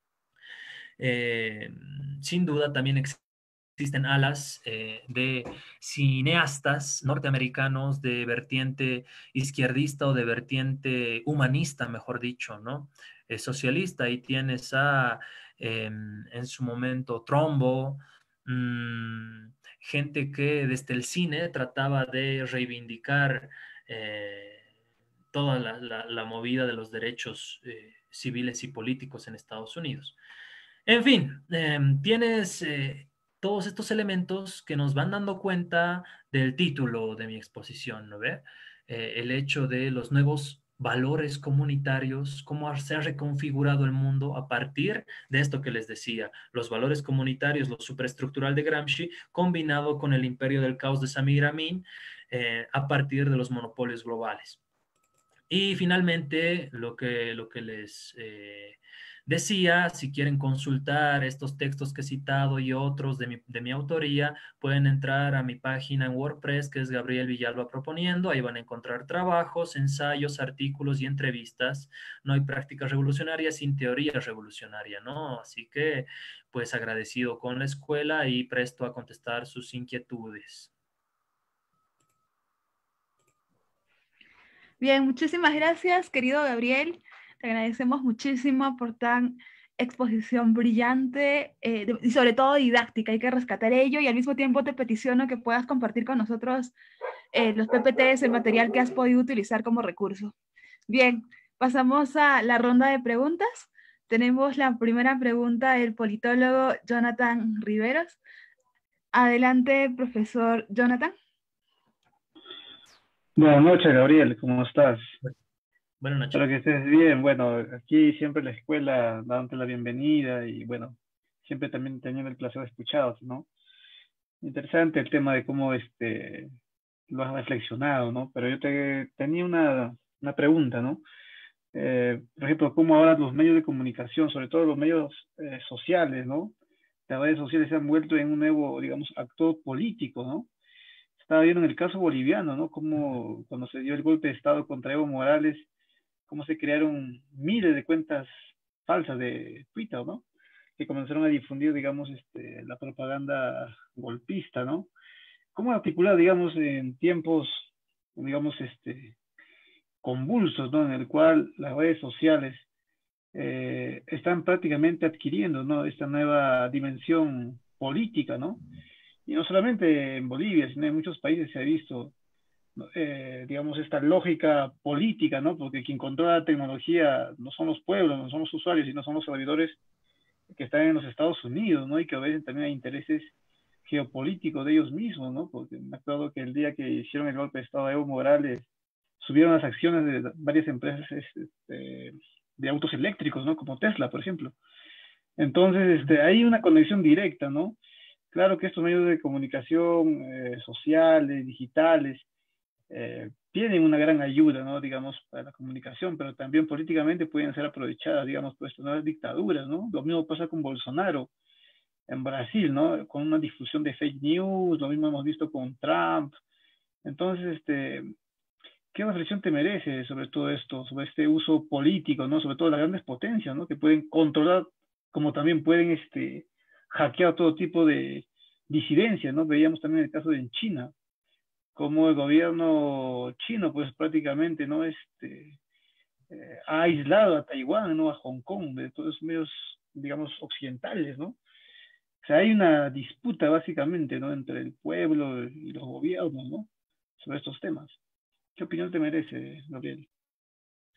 Eh, Sin duda también existen alas eh, de cineastas norteamericanos de vertiente izquierdista o de vertiente humanista, mejor dicho, ¿no? Eh, socialista. Ahí tienes a, eh, en su momento, Trumbo, mmm, gente que desde el cine trataba de reivindicar eh, toda la, la, la, movida de los derechos eh, civiles y políticos en Estados Unidos. En fin, eh, tienes eh, todos estos elementos que nos van dando cuenta del título de mi exposición, ¿no ve? Eh, el hecho de los nuevos valores comunitarios, cómo se ha reconfigurado el mundo a partir de esto que les decía, los valores comunitarios, lo superestructural de Gramsci, combinado con el imperio del caos de Samir Amin, eh, a partir de los monopolios globales. Y finalmente, lo que, lo que les eh, decía, si quieren consultar estos textos que he citado y otros de mi, de mi autoría, pueden entrar a mi página en WordPress, que es Gabriel Villalba Proponiendo. Ahí van a encontrar trabajos, ensayos, artículos y entrevistas. No hay práctica revolucionaria sin teoría revolucionaria, ¿no? Así que, pues agradecido con la escuela y presto a contestar sus inquietudes. Bien, muchísimas gracias, querido Gabriel. Te agradecemos muchísimo por tan exposición brillante eh, y sobre todo didáctica. Hay que rescatar ello y al mismo tiempo te peticiono que puedas compartir con nosotros eh, los P P Ts, el material que has podido utilizar como recurso. Bien, pasamos a la ronda de preguntas. Tenemos la primera pregunta del politólogo Jonathan Riveros. Adelante, profesor Jonathan. Buenas noches, Gabriel, ¿cómo estás? Buenas noches. Espero que estés bien. Bueno, aquí siempre en la escuela dándote la bienvenida y bueno, siempre también teniendo el placer de escucharos, ¿no? Interesante el tema de cómo este, lo has reflexionado, ¿no? Pero yo te tenía una, una pregunta, ¿no? Eh, por ejemplo, cómo ahora los medios de comunicación, sobre todo los medios eh, sociales, ¿no? Las redes sociales se han vuelto en un nuevo, digamos, actor político, ¿no? Estaba viendo en el caso boliviano, ¿no? Cómo cuando se dio el golpe de Estado contra Evo Morales, cómo se crearon miles de cuentas falsas de Twitter, ¿no? Que comenzaron a difundir, digamos, este, la propaganda golpista, ¿no? ¿Cómo articular, digamos, en tiempos, digamos, este, convulsos, ¿no? En el cual las redes sociales eh, están prácticamente adquiriendo, ¿no? Esta nueva dimensión política, ¿no? Y no solamente en Bolivia, sino en muchos países se ha visto, eh, digamos, esta lógica política, ¿no? Porque quien controla la tecnología no son los pueblos, no son los usuarios, sino son los servidores que están en los Estados Unidos, ¿no? Y que obedecen también a intereses geopolíticos de ellos mismos, ¿no? Porque me acuerdo que el día que hicieron el golpe de Estado de Evo Morales, subieron las acciones de varias empresas este, de autos eléctricos, ¿no? Como Tesla, por ejemplo. Entonces, este, hay una conexión directa, ¿no? Claro que estos medios de comunicación eh, sociales, digitales, eh, tienen una gran ayuda, ¿no? Digamos, para la comunicación, pero también políticamente pueden ser aprovechadas, digamos, por estas nuevas dictaduras, ¿no? Lo mismo pasa con Bolsonaro en Brasil, ¿no? Con una difusión de fake news, lo mismo hemos visto con Trump. Entonces, este, ¿qué reflexión te merece sobre todo esto, sobre este uso político, ¿no? Sobre todo las grandes potencias, ¿no? Que pueden controlar, como también pueden, este, hackear todo tipo de disidencias, ¿no? Veíamos también el caso de en China, como el gobierno chino, pues prácticamente, ¿no? Este, eh, ha aislado a Taiwán, ¿no? A Hong Kong, de todos los medios, digamos, occidentales, ¿no? O sea, hay una disputa básicamente, ¿no? Entre el pueblo y los gobiernos, ¿no? Sobre estos temas. ¿Qué opinión te merece, Gabriel?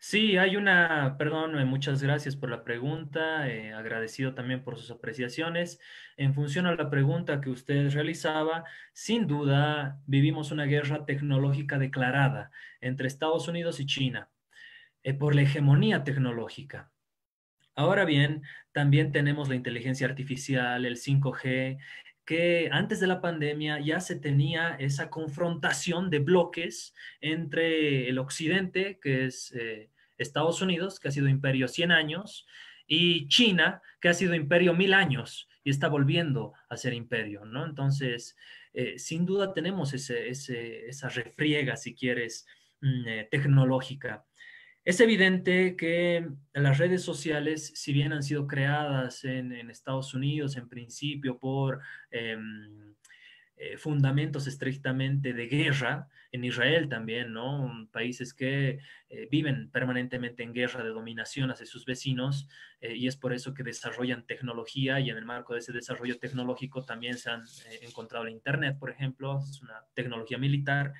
Sí, hay una, perdón, eh, muchas gracias por la pregunta, eh, agradecido también por sus apreciaciones. En función a la pregunta que usted realizaba, sin duda vivimos una guerra tecnológica declarada entre Estados Unidos y China, eh, por la hegemonía tecnológica. Ahora bien, también tenemos la inteligencia artificial, el cinco G, que antes de la pandemia ya se tenía esa confrontación de bloques entre el occidente, que es eh, Estados Unidos, que ha sido imperio cien años, y China, que ha sido imperio mil años y está volviendo a ser imperio, ¿no? Entonces, eh, sin duda tenemos ese, ese- esa refriega, si quieres, mm, eh, tecnológica. Es evidente que las redes sociales, si bien han sido creadas en, en Estados Unidos en principio por em, eh, fundamentos estrictamente de guerra, en Israel también, ¿no? Países que eh, viven permanentemente en guerra de dominación hacia sus vecinos, eh, y es por eso que desarrollan tecnología y en el marco de ese desarrollo tecnológico también se han eh, encontrado el Internet, por ejemplo, es una tecnología militar.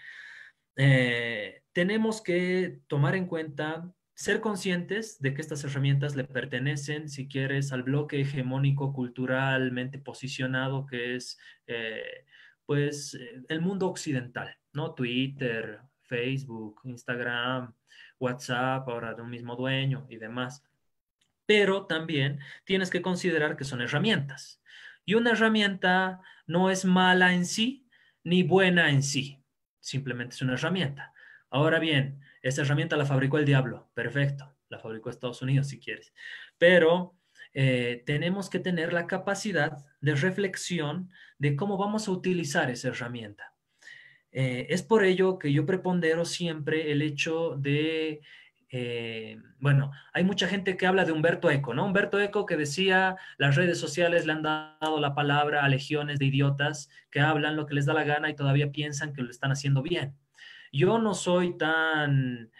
Eh, tenemos que tomar en cuenta, ser conscientes de que estas herramientas le pertenecen, si quieres, al bloque hegemónico culturalmente posicionado que es, eh, pues, eh, el mundo occidental, ¿no? Twitter, Facebook, Instagram, WhatsApp, ahora de un mismo dueño y demás. Pero también tienes que considerar que son herramientas. Y una herramienta no es mala en sí ni buena en sí. Simplemente es una herramienta. Ahora bien, esa herramienta la fabricó el diablo. Perfecto. La fabricó Estados Unidos si quieres. Pero eh, tenemos que tener la capacidad de reflexión de cómo vamos a utilizar esa herramienta. Eh, es por ello que yo prepondero siempre el hecho de, eh, bueno, hay mucha gente que habla de Humberto Eco, ¿no? Humberto Eco que decía, las redes sociales le han dado la palabra a legiones de idiotas que hablan lo que les da la gana y todavía piensan que lo están haciendo bien. Yo no soy tan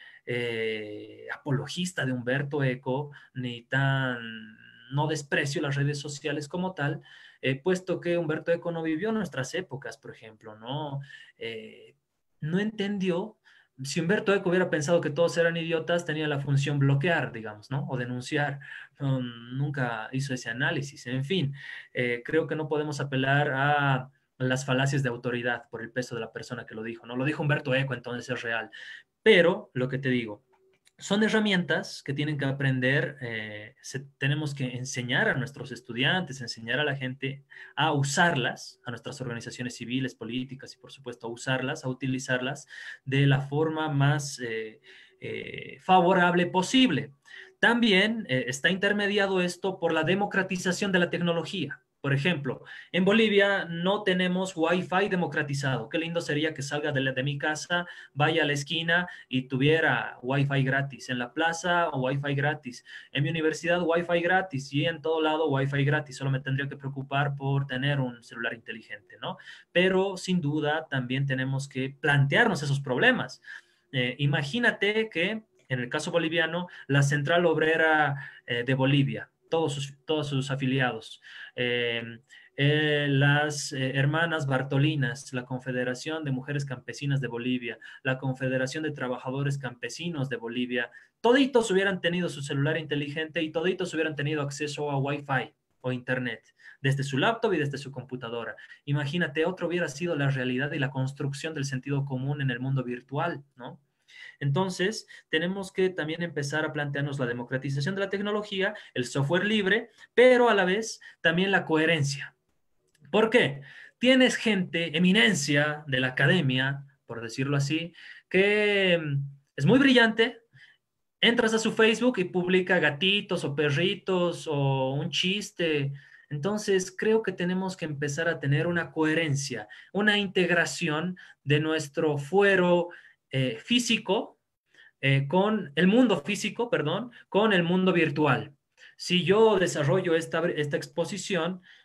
eh, apologista de Humberto Eco, ni tan, no desprecio las redes sociales como tal, eh, puesto que Humberto Eco no vivió nuestras épocas, por ejemplo, ¿no? Eh, no entendió, si Humberto Eco hubiera pensado que todos eran idiotas, tenía la función bloquear, digamos, ¿no? O denunciar. No, nunca hizo ese análisis. En fin, eh, creo que no podemos apelar a las falacias de autoridad por el peso de la persona que lo dijo, ¿no? Lo dijo Humberto Eco, entonces es real. Pero, lo que te digo, son herramientas que tienen que aprender, eh, se, tenemos que enseñar a nuestros estudiantes, enseñar a la gente a usarlas, a nuestras organizaciones civiles, políticas y por supuesto a usarlas, a utilizarlas de la forma más eh, eh, favorable posible. También eh, está intermediado esto por la democratización de la tecnología. Por ejemplo, en Bolivia no tenemos Wi-Fi democratizado. Qué lindo sería que salga de, la, de mi casa, vaya a la esquina y tuviera Wi-Fi gratis. En la plaza, Wi-Fi gratis. En mi universidad, Wi-Fi gratis. Y en todo lado, Wi-Fi gratis. Solo me tendría que preocupar por tener un celular inteligente, ¿no? Pero sin duda también tenemos que plantearnos esos problemas. Eh, imagínate que en el caso boliviano, la Central Obrera eh, de Bolivia, todos sus, todos sus afiliados, eh, eh, las eh, hermanas Bartolinas, la Confederación de Mujeres Campesinas de Bolivia, la Confederación de Trabajadores Campesinos de Bolivia, toditos hubieran tenido su celular inteligente y toditos hubieran tenido acceso a Wi-Fi o Internet desde su laptop y desde su computadora. Imagínate, otro hubiera sido la realidad y la construcción del sentido común en el mundo virtual, ¿no? Entonces, tenemos que también empezar a plantearnos la democratización de la tecnología, el software libre, pero a la vez también la coherencia. ¿Por qué? Tienes gente, eminencia de la academia, por decirlo así, que mm, es muy brillante. Entras a su Facebook y publica gatitos o perritos o un chiste. Entonces, creo que tenemos que empezar a tener una coherencia, una integración de nuestro fuero eh, físico eh, con el mundo físico, perdón, con el mundo virtual. Si yo desarrollo esta, esta exposición,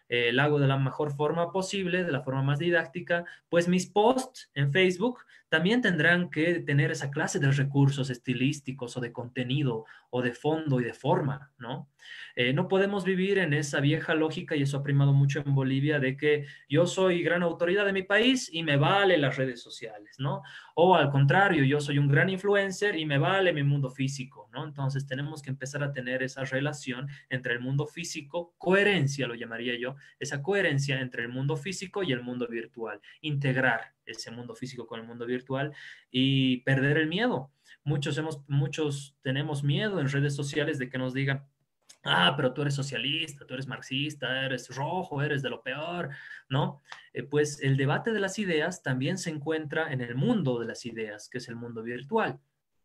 eh, lo hago de la mejor forma posible, de la forma más didáctica, pues mis posts en Facebook también tendrán que tener esa clase de recursos estilísticos o de contenido o de fondo y de forma, ¿no? Eh, no podemos vivir en esa vieja lógica, y eso ha primado mucho en Bolivia, de que yo soy gran autoridad de mi país y me vale las redes sociales, ¿no? O al contrario, yo soy un gran influencer y me vale mi mundo físico, ¿no? Entonces tenemos que empezar a tener esa relación entre el mundo físico, coherencia lo llamaría yo, esa coherencia entre el mundo físico y el mundo virtual, integrar ese mundo físico con el mundo virtual y perder el miedo. Muchos, hemos, muchos tenemos miedo en redes sociales de que nos digan, ah, pero tú eres socialista, tú eres marxista, eres rojo, eres de lo peor, ¿no? Eh, pues el debate de las ideas también se encuentra en el mundo de las ideas, que es el mundo virtual,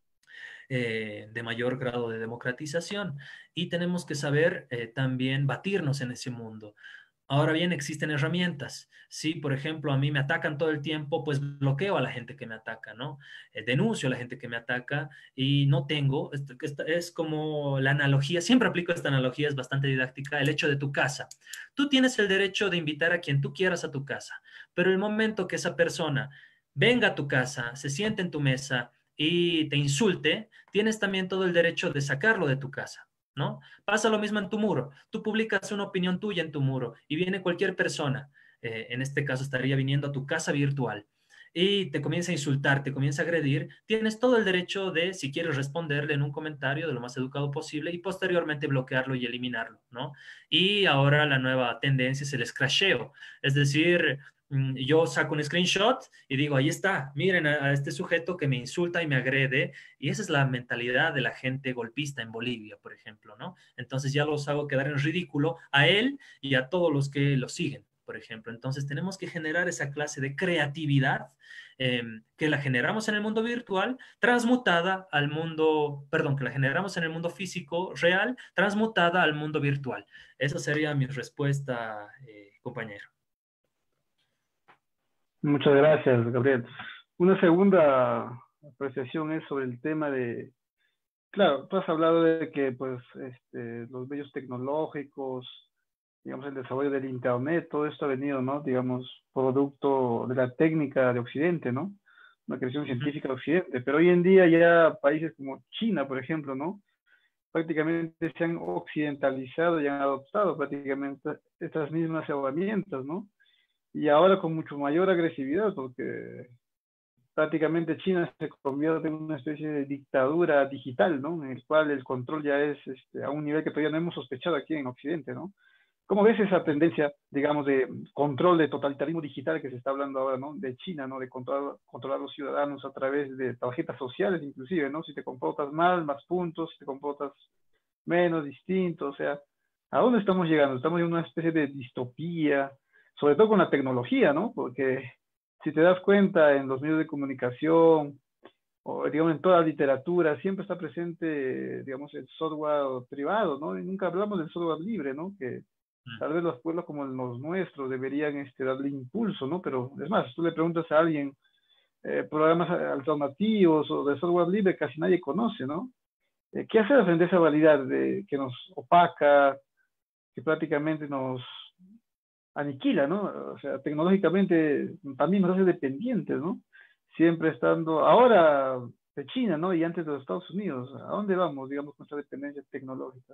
eh, de mayor grado de democratización. Y tenemos que saber eh, también batirnos en ese mundo. Ahora bien, existen herramientas. Si, por ejemplo, a mí me atacan todo el tiempo, pues bloqueo a la gente que me ataca, ¿no? Eh, denuncio a la gente que me ataca y no tengo, es, es como la analogía, siempre aplico esta analogía, es bastante didáctica, el hecho de tu casa. Tú tienes el derecho de invitar a quien tú quieras a tu casa, pero el momento que esa persona venga a tu casa, se siente en tu mesa y te insulte, tienes también todo el derecho de sacarlo de tu casa, ¿no? Pasa lo mismo en tu muro. Tú publicas una opinión tuya en tu muro y viene cualquier persona, eh, en este caso estaría viniendo a tu casa virtual, y te comienza a insultar, te comienza a agredir, tienes todo el derecho de, si quieres, responderle en un comentario de lo más educado posible y posteriormente bloquearlo y eliminarlo, ¿no? Y ahora la nueva tendencia es el scratcheo, es decir, yo saco un screenshot y digo, ahí está, miren a, a este sujeto que me insulta y me agrede, y esa es la mentalidad de la gente golpista en Bolivia, por ejemplo, ¿no? Entonces ya los hago quedar en ridículo a él y a todos los que lo siguen, por ejemplo. Entonces tenemos que generar esa clase de creatividad eh, que la generamos en el mundo virtual, transmutada al mundo, perdón, que la generamos en el mundo físico real, transmutada al mundo virtual. Esa sería mi respuesta, eh, compañero. Muchas gracias, Gabriel. Una segunda apreciación es sobre el tema de, claro, tú has hablado de que pues este, los medios tecnológicos, digamos el desarrollo del Internet, todo esto ha venido, ¿no? Digamos, producto de la técnica de Occidente, ¿no? Una creación científica de Occidente. Pero hoy en día ya países como China, por ejemplo, ¿no? Prácticamente se han occidentalizado y han adoptado prácticamente estas mismas herramientas, ¿no? Y ahora con mucho mayor agresividad, porque prácticamente China se convierte en una especie de dictadura digital, ¿no? En el cual el control ya es este, a un nivel que todavía no hemos sospechado aquí en Occidente, ¿no? ¿Cómo ves esa tendencia, digamos, de control de totalitarismo digital que se está hablando ahora, ¿no? De China, ¿no? De controlar, controlar a los ciudadanos a través de tarjetas sociales, inclusive, ¿no? Si te comportas mal, más puntos, si te comportas menos, distinto, o sea, ¿a dónde estamos llegando? Estamos en una especie de distopía, sobre todo con la tecnología, ¿no? Porque si te das cuenta en los medios de comunicación, o digamos en toda la literatura, siempre está presente, digamos, el software privado, ¿no? Y nunca hablamos del software libre, ¿no? Que tal vez los pueblos como los nuestros deberían este, darle impulso, ¿no? Pero es más, tú le preguntas a alguien eh, programas alternativos o de software libre, casi nadie conoce, ¿no? Eh, ¿Qué hacer frente a esa realidad de, que nos opaca, que prácticamente nos aniquila, ¿no? O sea, tecnológicamente también nos hace dependientes, ¿no? Siempre estando, ahora de China, ¿no? Y antes de los Estados Unidos. ¿A dónde vamos, digamos, con esta dependencia tecnológica?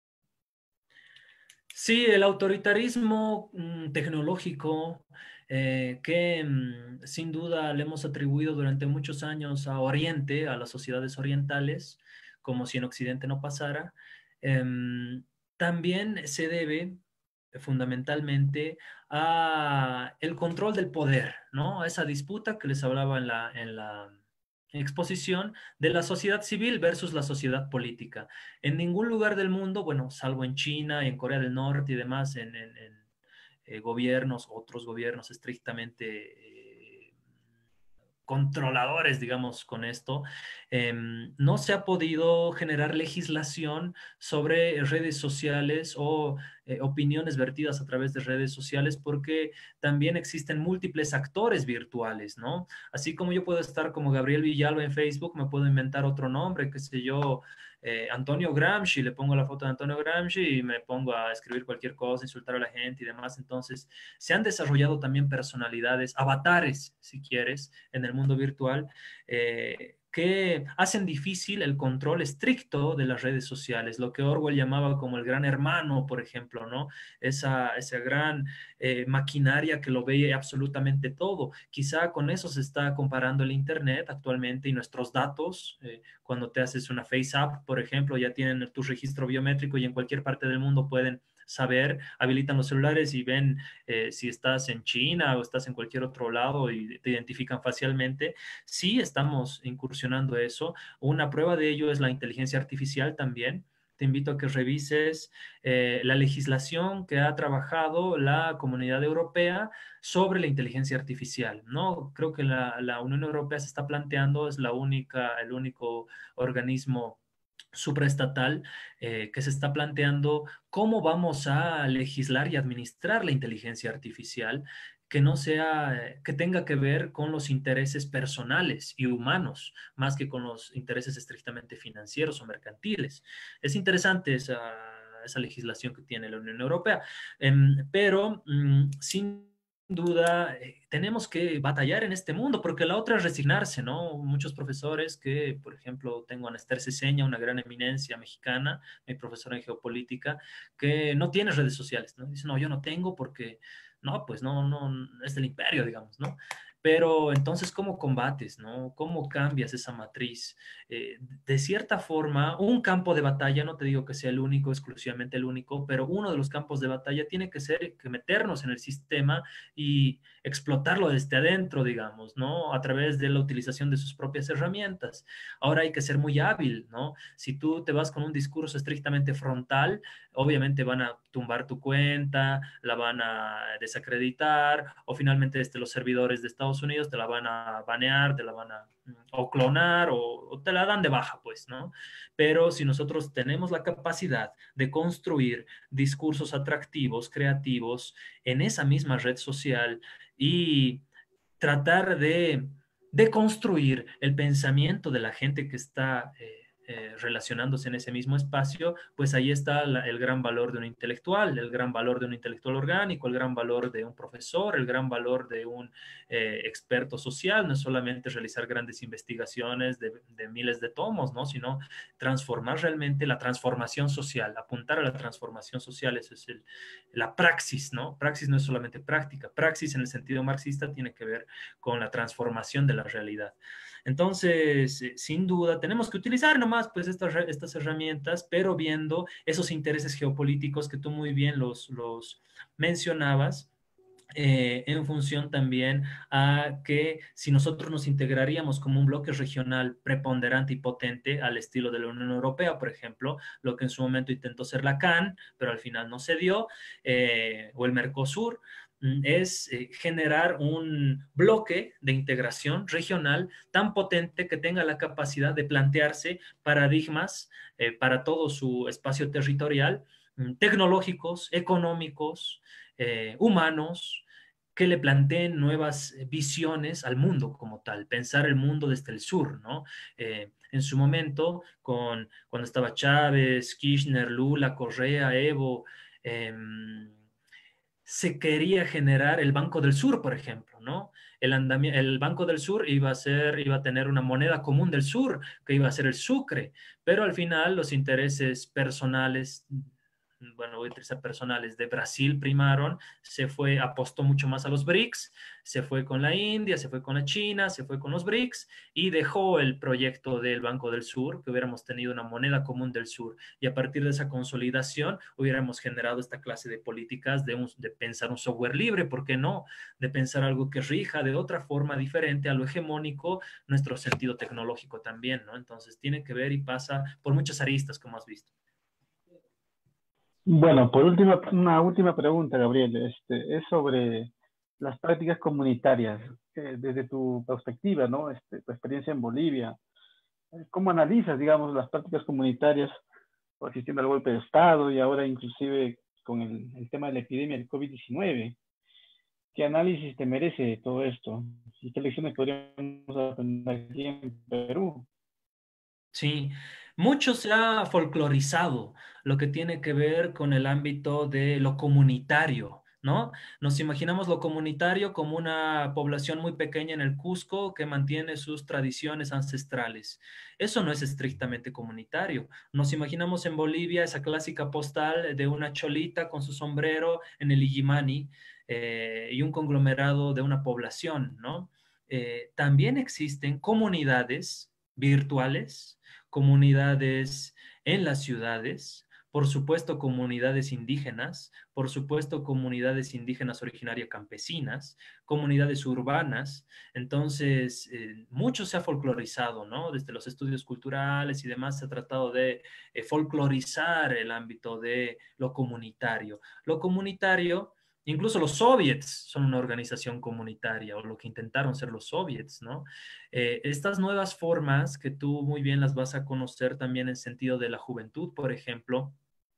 Sí, el autoritarismo mm, tecnológico eh, que mm, sin duda le hemos atribuido durante muchos años a Oriente, a las sociedades orientales, como si en Occidente no pasara, em, también se debe fundamentalmente a el control del poder, ¿no? A esa disputa que les hablaba en la, en la exposición de la sociedad civil versus la sociedad política. En ningún lugar del mundo, bueno, salvo en China y en Corea del Norte y demás, en, en- en, eh, gobiernos, otros gobiernos estrictamente eh, controladores, digamos, con esto, eh, no se ha podido generar legislación sobre redes sociales o eh, opiniones vertidas a través de redes sociales, porque también existen múltiples actores virtuales, ¿no? Así como yo puedo estar como Gabriel Villalba en Facebook, me puedo inventar otro nombre, qué sé yo, eh, Antonio Gramsci, le pongo la foto de Antonio Gramsci y me pongo a escribir cualquier cosa, insultar a la gente y demás. Entonces, se han desarrollado también personalidades, avatares, si quieres, en el mundo virtual, eh, que hacen difícil el control estricto de las redes sociales, lo que Orwell llamaba como el gran hermano, por ejemplo, ¿no? Esa, esa gran eh, maquinaria que lo ve absolutamente todo. Quizá con eso se está comparando el Internet actualmente y nuestros datos. Eh, cuando te haces una Face App, por ejemplo, ya tienen tu registro biométrico y en cualquier parte del mundo pueden saber, habilitan los celulares y ven eh, si estás en China o estás en cualquier otro lado y te identifican facialmente. Sí estamos incursionando eso. Una prueba de ello es la inteligencia artificial también. Te invito a que revises eh, la legislación que ha trabajado la Comunidad Europea sobre la inteligencia artificial, ¿no? Creo que la, la Unión Europea se está planteando, es la única, el único organismo supraestatal eh, que se está planteando cómo vamos a legislar y administrar la inteligencia artificial que no sea, eh, que tenga que ver con los intereses personales y humanos, más que con los intereses estrictamente financieros o mercantiles. Es interesante esa, esa legislación que tiene la Unión Europea, em, pero mm, sin duda, eh, tenemos que batallar en este mundo, porque la otra es resignarse, ¿no? Muchos profesores que, por ejemplo, tengo a Néstor Ceseña, una gran eminencia mexicana, mi profesora en geopolítica, que no tiene redes sociales, ¿no? Dice, no, yo no tengo porque, no, pues no, no, es del imperio, digamos, ¿no? Pero entonces, ¿cómo combates, no? ¿Cómo cambias esa matriz? Eh, de cierta forma, un campo de batalla, no te digo que sea el único, exclusivamente el único, pero uno de los campos de batalla tiene que ser que meternos en el sistema y explotarlo desde adentro, digamos, ¿no? A través de la utilización de sus propias herramientas. Ahora hay que ser muy hábil, ¿no? Si tú te vas con un discurso estrictamente frontal, obviamente van a tumbar tu cuenta, la van a desacreditar, o finalmente desde los servidores de Estados Unidos te la van a banear, te la van a o clonar o, o te la dan de baja, pues, ¿no? Pero si nosotros tenemos la capacidad de construir discursos atractivos, creativos, en esa misma red social y tratar de, de construir el pensamiento de la gente que está eh, eh, relacionándose en ese mismo espacio, pues ahí está la, el gran valor de un intelectual, el gran valor de un intelectual orgánico, el gran valor de un profesor, el gran valor de un eh, experto social, no es solamente realizar grandes investigaciones de, de miles de tomos, ¿no? Sino transformar realmente la transformación social, apuntar a la transformación social, eso es el, la praxis, ¿no? Praxis no es solamente práctica, praxis en el sentido marxista tiene que ver con la transformación de la realidad. Entonces, eh, sin duda, tenemos que utilizar nomás pues estas, estas herramientas, pero viendo esos intereses geopolíticos que tú muy bien los, los mencionabas, eh, en función también a que si nosotros nos integraríamos como un bloque regional preponderante y potente al estilo de la Unión Europea, por ejemplo, lo que en su momento intentó ser la C A N, pero al final no se dio, eh, o el Mercosur, es eh, generar un bloque de integración regional tan potente que tenga la capacidad de plantearse paradigmas eh, para todo su espacio territorial, tecnológicos, económicos, eh, humanos, que le planteen nuevas visiones al mundo como tal, pensar el mundo desde el sur, ¿no? Eh, en su momento, con, cuando estaba Chávez, Kirchner, Lula, Correa, Evo, eh, se quería generar el Banco del Sur, por ejemplo, ¿no? El, el Banco del Sur iba a ser, iba a tener una moneda común del sur, que iba a ser el sucre, pero al final los intereses personales, bueno, voy a utilizar personales, de Brasil primaron, se fue, apostó mucho más a los BRICS, se fue con la India, se fue con la China, se fue con los BRICS y dejó el proyecto del Banco del Sur, que hubiéramos tenido una moneda común del sur. Y a partir de esa consolidación hubiéramos generado esta clase de políticas de, un, de pensar un software libre, ¿por qué no? De pensar algo que rija de otra forma diferente a lo hegemónico, nuestro sentido tecnológico también, ¿no? Entonces tiene que ver y pasa por muchas aristas, como has visto. Bueno, por último, una última pregunta, Gabriel. Este, es sobre las prácticas comunitarias, eh, desde tu perspectiva, ¿no? Este, tu experiencia en Bolivia. ¿Cómo analizas, digamos, las prácticas comunitarias asistiendo al golpe de Estado y ahora inclusive con el, el tema de la epidemia del COVID diecinueve. ¿Qué análisis te merece todo esto? ¿Y qué lecciones podríamos aprender aquí en Perú? Sí, mucho se ha folclorizado lo que tiene que ver con el ámbito de lo comunitario, ¿no? Nos imaginamos lo comunitario como una población muy pequeña en el Cusco que mantiene sus tradiciones ancestrales. Eso no es estrictamente comunitario. Nos imaginamos en Bolivia esa clásica postal de una cholita con su sombrero en el Illimani, eh, y un conglomerado de una población, ¿no? Eh, también existen comunidades virtuales, comunidades en las ciudades, por supuesto comunidades indígenas, por supuesto comunidades indígenas originarias campesinas, comunidades urbanas. Entonces, eh, mucho se ha folclorizado, ¿no? Desde los estudios culturales y demás se ha tratado de eh, folclorizar el ámbito de lo comunitario. Lo comunitario, incluso los soviets son una organización comunitaria, o lo que intentaron ser los soviets, ¿no? Eh, estas nuevas formas que tú muy bien las vas a conocer también en sentido de la juventud, por ejemplo,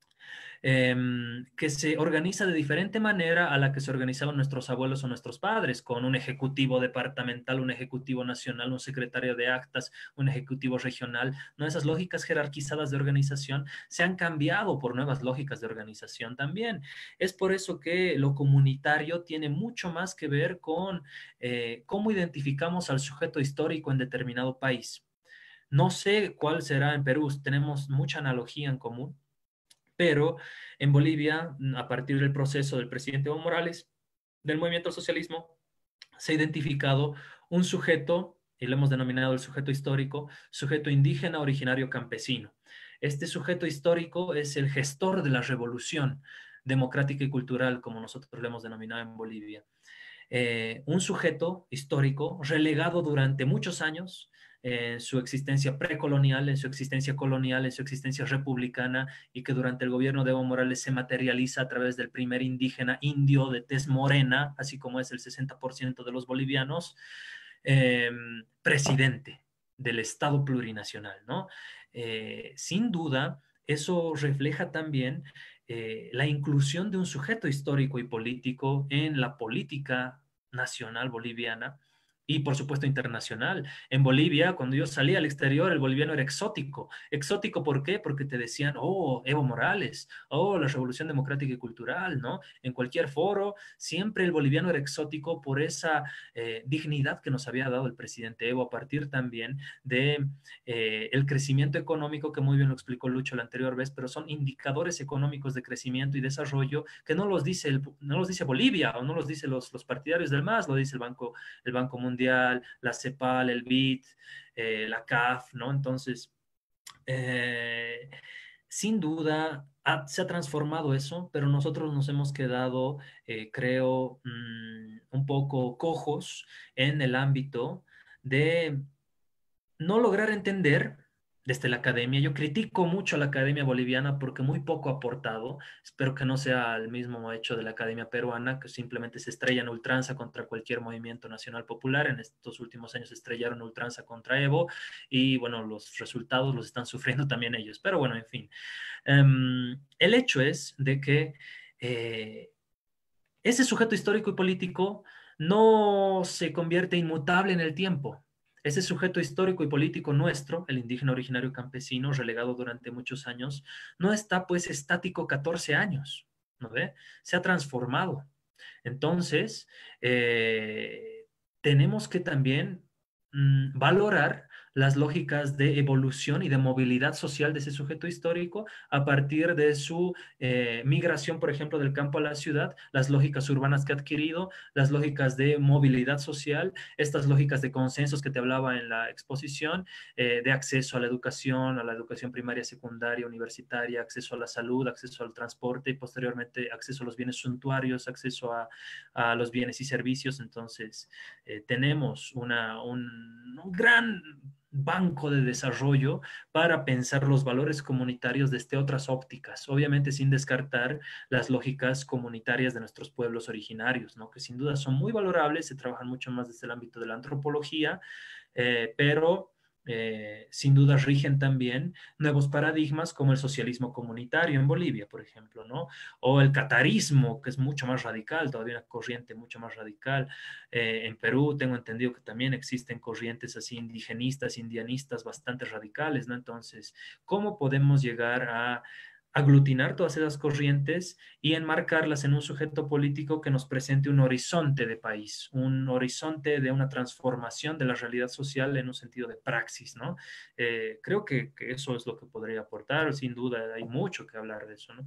eh, que se organiza de diferente manera a la que se organizaban nuestros abuelos o nuestros padres, con un ejecutivo departamental, un ejecutivo nacional, un secretario de actas, un ejecutivo regional. ¿No? Esas lógicas jerarquizadas de organización se han cambiado por nuevas lógicas de organización también. Es por eso que lo comunitario tiene mucho más que ver con eh, cómo identificamos al sujeto histórico en determinado país. No sé cuál será en Perú, tenemos mucha analogía en común, pero en Bolivia, a partir del proceso del presidente Evo Morales, del movimiento al socialismo, se ha identificado un sujeto, y lo hemos denominado el sujeto histórico, sujeto indígena originario campesino. Este sujeto histórico es el gestor de la revolución democrática y cultural, como nosotros lo hemos denominado en Bolivia. Eh, un sujeto histórico relegado durante muchos años en su existencia precolonial, en su existencia colonial, en su existencia republicana, y que durante el gobierno de Evo Morales se materializa a través del primer indígena indio de tez morena, así como es el sesenta por ciento de los bolivianos, eh, presidente del Estado plurinacional, ¿no? Eh, sin duda, eso refleja también eh, la inclusión de un sujeto histórico y político en la política nacional boliviana y por supuesto internacional. En Bolivia, cuando yo salía al exterior, el boliviano era exótico. ¿Exótico por qué? Porque te decían, oh, Evo Morales, oh, la revolución democrática y cultural, ¿no? En cualquier foro, siempre el boliviano era exótico por esa eh, dignidad que nos había dado el presidente Evo, a partir también de eh, el crecimiento económico, que muy bien lo explicó Lucho la anterior vez, pero son indicadores económicos de crecimiento y desarrollo que no los dice, el, no los dice Bolivia, o no los dice los, los partidarios del MAS, lo dice el Banco, el Banco Mundial, la CEPAL, el B I D, eh, la C A F, ¿no? Entonces, eh, sin duda, ha, se ha transformado eso, pero nosotros nos hemos quedado, eh, creo, mmm, un poco cojos en el ámbito de no lograr entender desde la academia. Yo critico mucho a la academia boliviana porque muy poco ha aportado. Espero que no sea el mismo hecho de la academia peruana, que simplemente se estrella en ultranza contra cualquier movimiento nacional popular. En estos últimos años se estrellaron en ultranza contra Evo y bueno, los resultados los están sufriendo también ellos. Pero bueno, en fin. Um, el hecho es de que eh, ese sujeto histórico y político no se convierte inmutable en el tiempo. Ese sujeto histórico y político nuestro, el indígena originario campesino, relegado durante muchos años, no está pues estático catorce años, ¿no ve? Se ha transformado. Entonces, eh, tenemos que también mmm, valorar las lógicas de evolución y de movilidad social de ese sujeto histórico a partir de su eh, migración, por ejemplo, del campo a la ciudad, las lógicas urbanas que ha adquirido, las lógicas de movilidad social, estas lógicas de consensos que te hablaba en la exposición, eh, de acceso a la educación, a la educación primaria, secundaria, universitaria, acceso a la salud, acceso al transporte y posteriormente acceso a los bienes suntuarios, acceso a, a los bienes y servicios. Entonces, eh, tenemos una, un, un gran banco de desarrollo para pensar los valores comunitarios desde otras ópticas, obviamente sin descartar las lógicas comunitarias de nuestros pueblos originarios, ¿no? Que sin duda son muy valorables, se trabajan mucho más desde el ámbito de la antropología, eh, pero eh, sin duda rigen también nuevos paradigmas como el socialismo comunitario en Bolivia, por ejemplo, ¿no? O el catarismo, que es mucho más radical, todavía una corriente mucho más radical. Eh, en Perú tengo entendido que también existen corrientes así indigenistas, indianistas bastante radicales, ¿no? Entonces, ¿cómo podemos llegar a aglutinar todas esas corrientes y enmarcarlas en un sujeto político que nos presente un horizonte de país, un horizonte de una transformación de la realidad social en un sentido de praxis, ¿no? Eh, creo que, que eso es lo que podría aportar, sin duda hay mucho que hablar de eso, ¿no?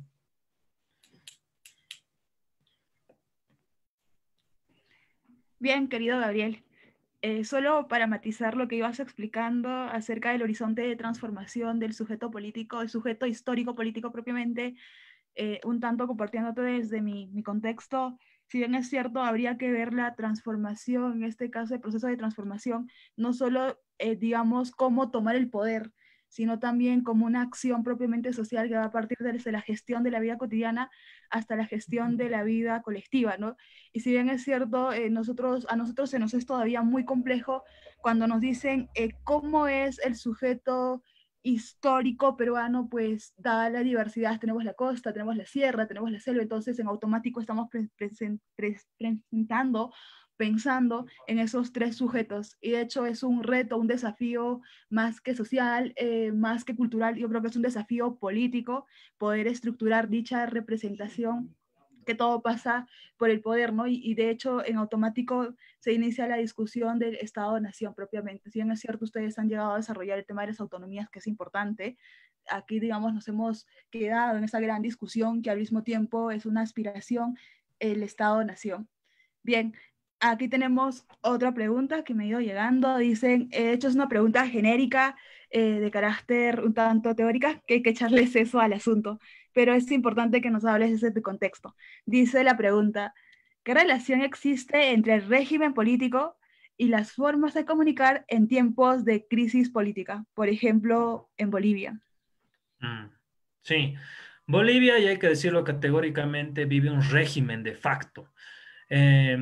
Bien, querido Gabriel. Eh, solo para matizar lo que ibas explicando acerca del horizonte de transformación del sujeto político, el sujeto histórico político propiamente, eh, un tanto compartiéndote desde mi, mi contexto, si bien es cierto, habría que ver la transformación, en este caso el proceso de transformación, no solo, eh, digamos, cómo tomar el poder, sino también como una acción propiamente social que va a partir desde la gestión de la vida cotidiana hasta la gestión de la vida colectiva, ¿no? Y si bien es cierto, eh, nosotros, a nosotros se nos es todavía muy complejo cuando nos dicen eh, cómo es el sujeto histórico peruano, pues dada la diversidad, tenemos la costa, tenemos la sierra, tenemos la selva, entonces en automático estamos pre present pre presentando, pensando en esos tres sujetos. Y de hecho es un reto, un desafío más que social, eh, más que cultural, yo creo que es un desafío político poder estructurar dicha representación, que todo pasa por el poder, ¿no? Y, y de hecho, en automático se inicia la discusión del Estado-Nación propiamente. Si bien es cierto, ustedes han llegado a desarrollar el tema de las autonomías, que es importante, aquí, digamos, nos hemos quedado en esa gran discusión que al mismo tiempo es una aspiración, el Estado-Nación. Bien, aquí tenemos otra pregunta que me ha ido llegando. Dicen, eh, de hecho es una pregunta genérica, eh, de carácter un tanto teórica, que hay que echarles eso al asunto, pero es importante que nos hables desde tu contexto. Dice la pregunta, ¿qué relación existe entre el régimen político y las formas de comunicar en tiempos de crisis política? Por ejemplo, en Bolivia. Mm, sí, Bolivia, y hay que decirlo categóricamente, vive un régimen de facto eh,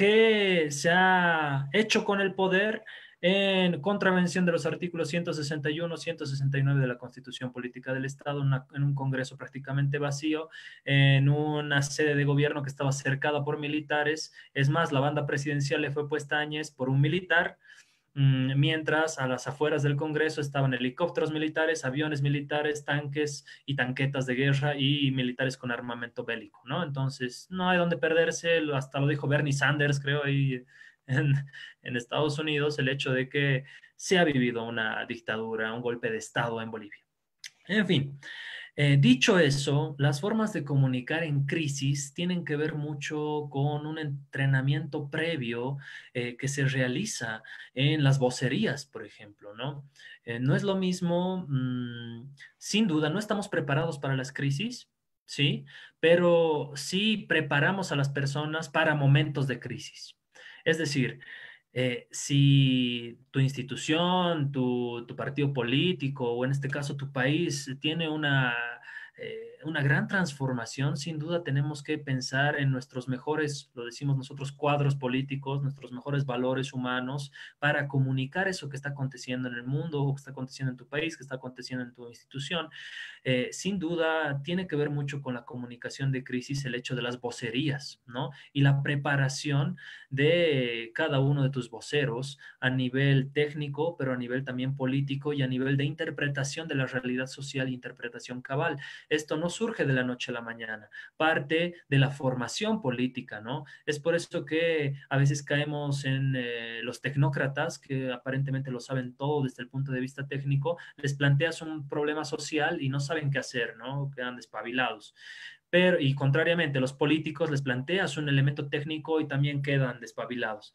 que se ha hecho con el poder en contravención de los artículos ciento sesenta y uno, ciento sesenta y nueve de la Constitución Política del Estado, una, en un Congreso prácticamente vacío, en una sede de gobierno que estaba cercada por militares. Es más, la banda presidencial le fue puesta a Áñez por un militar, mientras a las afueras del Congreso estaban helicópteros militares, aviones militares, tanques y tanquetas de guerra y militares con armamento bélico, ¿no? Entonces, no hay donde perderse, hasta lo dijo Bernie Sanders, creo, ahí en, en Estados Unidos, el hecho de que se ha vivido una dictadura, un golpe de Estado en Bolivia. En fin, eh, dicho eso, las formas de comunicar en crisis tienen que ver mucho con un entrenamiento previo eh, que se realiza en las vocerías, por ejemplo, ¿no? Eh, no es lo mismo, mm, sin duda, no estamos preparados para las crisis, ¿sí? Pero sí preparamos a las personas para momentos de crisis. Es decir, eh, si tu institución, tu, tu partido político o en este caso tu país tiene una, eh, una gran transformación, sin duda tenemos que pensar en nuestros mejores, lo decimos nosotros, cuadros políticos, nuestros mejores valores humanos para comunicar eso que está aconteciendo en el mundo, o que está aconteciendo en tu país, que está aconteciendo en tu institución. Eh, sin duda tiene que ver mucho con la comunicación de crisis, el hecho de las vocerías, ¿no? Y la preparación de cada uno de tus voceros a nivel técnico, pero a nivel también político y a nivel de interpretación de la realidad social e interpretación cabal. Esto no surge de la noche a la mañana, parte de la formación política, ¿no? Es por eso que a veces caemos en eh, los tecnócratas, que aparentemente lo saben todo desde el punto de vista técnico, les planteas un problema social y no saben qué hacer, ¿no? Quedan despabilados. Pero, y contrariamente, los políticos les planteas un elemento técnico y también quedan despabilados.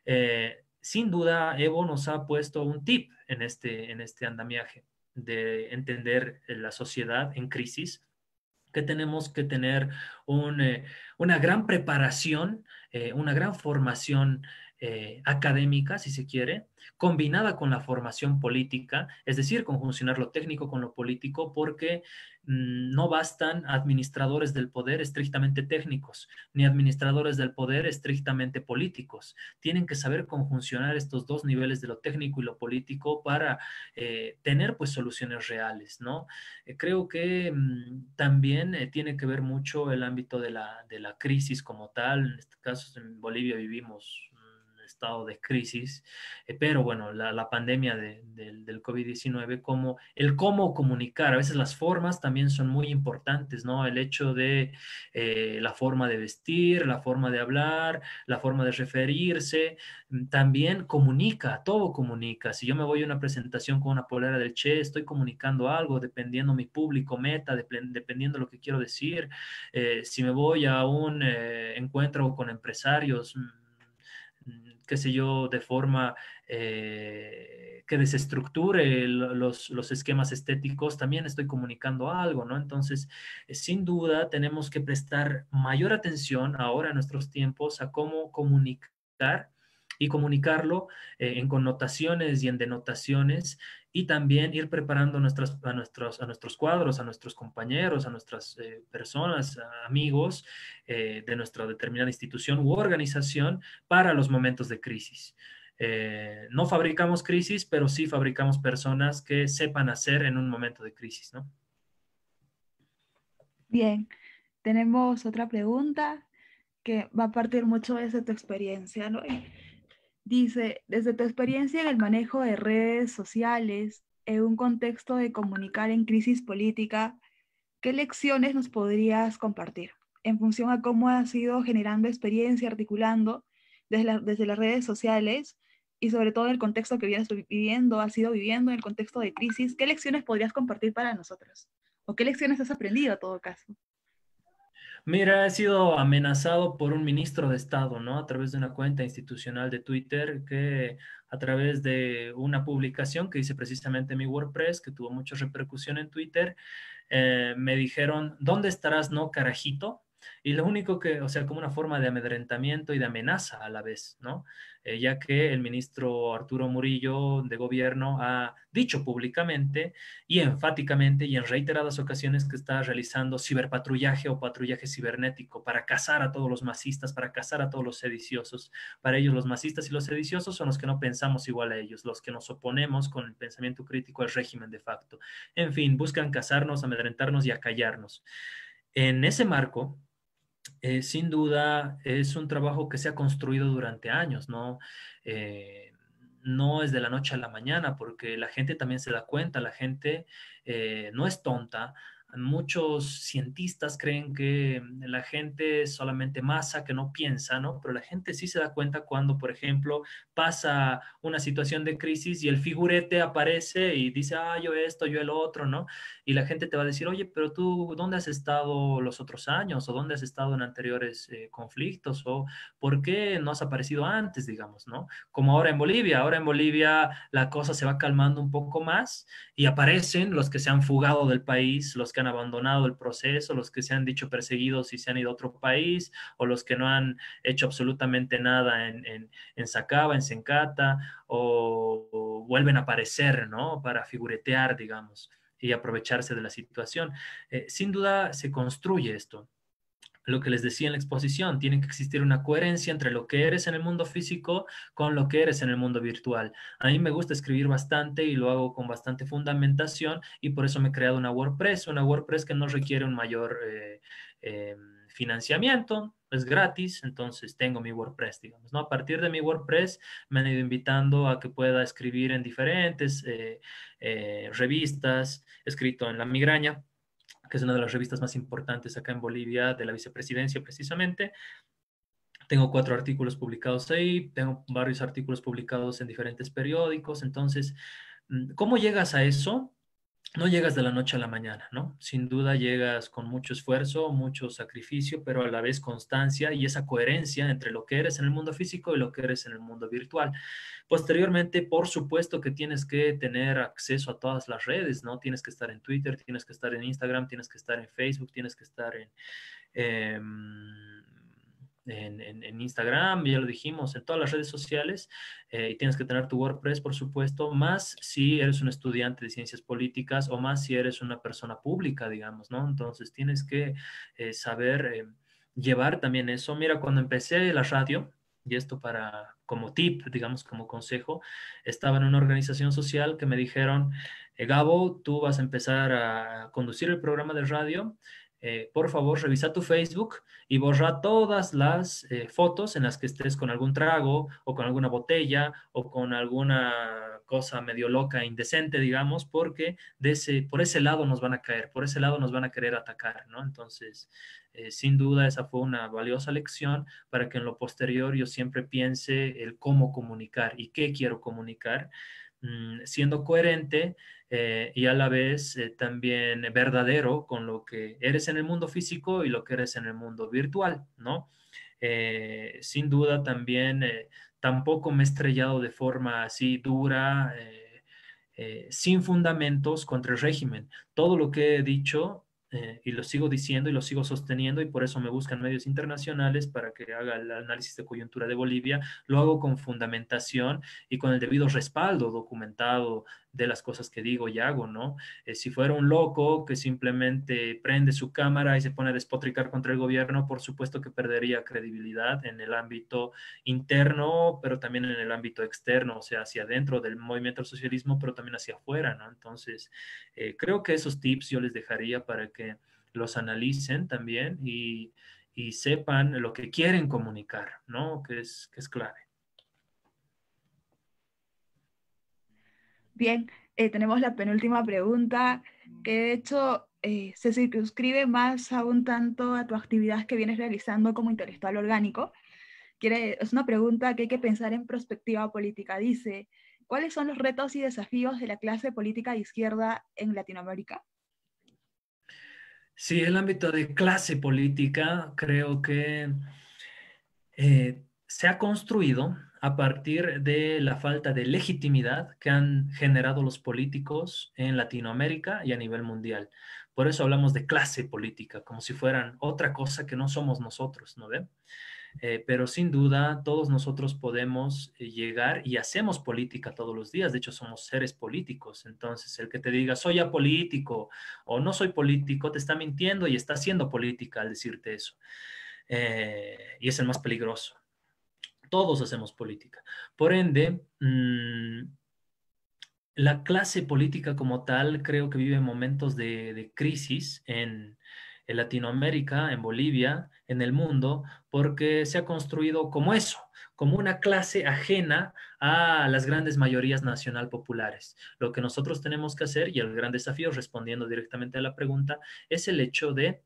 Eh, sin duda, Evo nos ha puesto un tip en este, en este andamiaje de entender la sociedad en crisis, que tenemos que tener un, eh, una gran preparación, eh, una gran formación eh, académica, si se quiere, combinada con la formación política, es decir, conjuncionar lo técnico con lo político, porque mm, no bastan administradores del poder estrictamente técnicos, ni administradores del poder estrictamente políticos. Tienen que saber conjuncionar estos dos niveles de lo técnico y lo político para eh, tener pues soluciones reales, ¿no? Eh, creo que mm, también eh, tiene que ver mucho el ámbito de la, de la crisis como tal. En este caso, en Bolivia vivimos un estado de crisis, eh, pero bueno, la, la pandemia de- del del COVID diecinueve, como el cómo comunicar, a veces las formas también son muy importantes, ¿no? El hecho de eh, la forma de vestir, la forma de hablar, la forma de referirse, mm, también comunica, todo comunica. Si yo me voy a una presentación con una polera del Che, estoy comunicando algo, dependiendo mi público meta, dep- dependiendo lo que quiero decir. Eh, si me voy a un eh, encuentro con empresarios, mm, mm, qué sé yo, de forma eh, que desestructure el- los, los esquemas estéticos, también estoy comunicando algo, ¿no? Entonces, eh, sin duda, tenemos que prestar mayor atención ahora en nuestros tiempos a cómo comunicar y comunicarlo eh, en connotaciones y en denotaciones, y también ir preparando nuestras, a, nuestros, a nuestros cuadros, a nuestros compañeros, a nuestras eh, personas, a amigos eh, de nuestra determinada institución u organización para los momentos de crisis. Eh, no fabricamos crisis, pero sí fabricamos personas que sepan hacer en un momento de crisis, ¿no? Bien, tenemos otra pregunta que va a partir mucho desde tu experiencia, ¿no? Y dice, desde tu experiencia en el manejo de redes sociales, en un contexto de comunicar en crisis política, ¿qué lecciones nos podrías compartir en función a cómo has ido generando experiencia, articulando desde, la- desde las redes sociales y sobre todo en el contexto que vienes viviendo, has ido viviendo en el contexto de crisis? ¿Qué lecciones podrías compartir para nosotros? ¿O qué lecciones has aprendido a todo caso? Mira, he sido amenazado por un ministro de Estado, ¿no? A través de una cuenta institucional de Twitter que a través de una publicación que hice precisamente en mi WordPress, que tuvo mucha repercusión en Twitter, eh, me dijeron, ¿dónde estarás, no, carajito? Y lo único que, o sea, como una forma de amedrentamiento y de amenaza a la vez, ¿no? Eh, ya que el ministro Arturo Murillo de Gobierno ha dicho públicamente y enfáticamente y en reiteradas ocasiones que está realizando ciberpatrullaje o patrullaje cibernético para cazar a todos los masistas, para cazar a todos los sediciosos. Para ellos los masistas y los sediciosos son los que no pensamos igual a ellos, los que nos oponemos con el pensamiento crítico al régimen de facto. En fin, buscan cazarnos, amedrentarnos y acallarnos. En ese marco, eh, sin duda es un trabajo que se ha construido durante años, ¿no? Eh, no es de la noche a la mañana, porque la gente también se da cuenta, la gente eh, no es tonta. Muchos cientistas creen que la gente es solamente masa que no piensa, ¿no? Pero la gente sí se da cuenta cuando, por ejemplo, pasa una situación de crisis y el figurete aparece y dice, ah, yo esto, yo el otro, ¿no? Y la gente te va a decir, oye, pero tú, ¿dónde has estado los otros años? ¿O dónde has estado en anteriores eh, conflictos? ¿O por qué no has aparecido antes, digamos, ¿no? Como ahora en Bolivia. Ahora en Bolivia la cosa se va calmando un poco más y aparecen los que se han fugado del país, los que han abandonado el proceso, los que se han dicho perseguidos y se han ido a otro país, o los que no han hecho absolutamente nada en, en, en Sacaba, en Sencata, o, o vuelven a aparecer, ¿no? Para figuretear, digamos, y aprovecharse de la situación. Eh, sin duda se construye esto. Lo que les decía en la exposición, tiene que existir una coherencia entre lo que eres en el mundo físico con lo que eres en el mundo virtual. A mí me gusta escribir bastante y lo hago con bastante fundamentación, y por eso me he creado una WordPress, una WordPress que no requiere un mayor eh, eh, financiamiento, es gratis, entonces tengo mi WordPress, digamos, ¿no? A partir de mi WordPress me han ido invitando a que pueda escribir en diferentes eh, eh, revistas, he escrito en La Migraña, que es una de las revistas más importantes acá en Bolivia, de la vicepresidencia precisamente. Tengo cuatro artículos publicados ahí, tengo varios artículos publicados en diferentes periódicos. Entonces, mm, ¿cómo llegas a eso? No llegas de la noche a la mañana, ¿no? Sin duda llegas con mucho esfuerzo, mucho sacrificio, pero a la vez constancia y esa coherencia entre lo que eres en el mundo físico y lo que eres en el mundo virtual. Posteriormente, por supuesto que tienes que tener acceso a todas las redes, ¿no? Tienes que estar en Twitter, tienes que estar en Instagram, tienes que estar en Facebook, tienes que estar en, eh, en, en, en Instagram, ya lo dijimos, en todas las redes sociales, eh, y tienes que tener tu WordPress, por supuesto, más si eres un estudiante de ciencias políticas o más si eres una persona pública, digamos, ¿no? Entonces tienes que eh, saber eh, llevar también eso. Mira, cuando empecé la radio, y esto para como tip, digamos, como consejo, estaba en una organización social que me dijeron, eh, Gabo, tú vas a empezar a conducir el programa de radio, eh, por favor, revisa tu Facebook y borra todas las eh, fotos en las que estés con algún trago o con alguna botella o con alguna cosa medio loca, indecente, digamos, porque de ese, por ese lado nos van a caer, por ese lado nos van a querer atacar, ¿no? Entonces, eh, sin duda, esa fue una valiosa lección para que en lo posterior yo siempre piense el cómo comunicar y qué quiero comunicar, mm, siendo coherente eh, y a la vez eh, también verdadero con lo que eres en el mundo físico y lo que eres en el mundo virtual, ¿no? Eh, sin duda también eh, tampoco me he estrellado de forma así dura, eh, eh, sin fundamentos contra el régimen. Todo lo que he dicho eh, y lo sigo diciendo y lo sigo sosteniendo y por eso me buscan medios internacionales para que haga el análisis de coyuntura de Bolivia, lo hago con fundamentación y con el debido respaldo documentado de las cosas que digo y hago, ¿no? Eh, si fuera un loco que simplemente prende su cámara y se pone a despotricar contra el gobierno, por supuesto que perdería credibilidad en el ámbito interno, pero también en el ámbito externo, o sea, hacia adentro del movimiento al socialismo, pero también hacia afuera, ¿no? Entonces, eh, creo que esos tips yo les dejaría para que los analicen también y, y sepan lo que quieren comunicar, ¿no? Que es, que es clave. Bien, eh, tenemos la penúltima pregunta, que de hecho eh, se circunscribe más a un tanto a tu actividad que vienes realizando como intelectual orgánico. Quiere, es una pregunta que hay que pensar en perspectiva política. Dice, ¿cuáles son los retos y desafíos de la clase política de izquierda en Latinoamérica? Sí, el ámbito de clase política creo que eh, se ha construido a partir de la falta de legitimidad que han generado los políticos en Latinoamérica y a nivel mundial. Por eso hablamos de clase política, como si fueran otra cosa que no somos nosotros, ¿no ve? Eh, pero sin duda todos nosotros podemos eh, llegar y hacemos política todos los días. De hecho, somos seres políticos. Entonces, el que te diga soy apolítico o no soy político, te está mintiendo y está haciendo política al decirte eso. Eh, y es el más peligroso. Todos hacemos política. Por ende, mmm, la clase política como tal creo que vive momentos de, de crisis en, en Latinoamérica, en Bolivia, en el mundo, porque se ha construido como eso, como una clase ajena a las grandes mayorías nacional populares. Lo que nosotros tenemos que hacer, y el gran desafío, respondiendo directamente a la pregunta, es el hecho de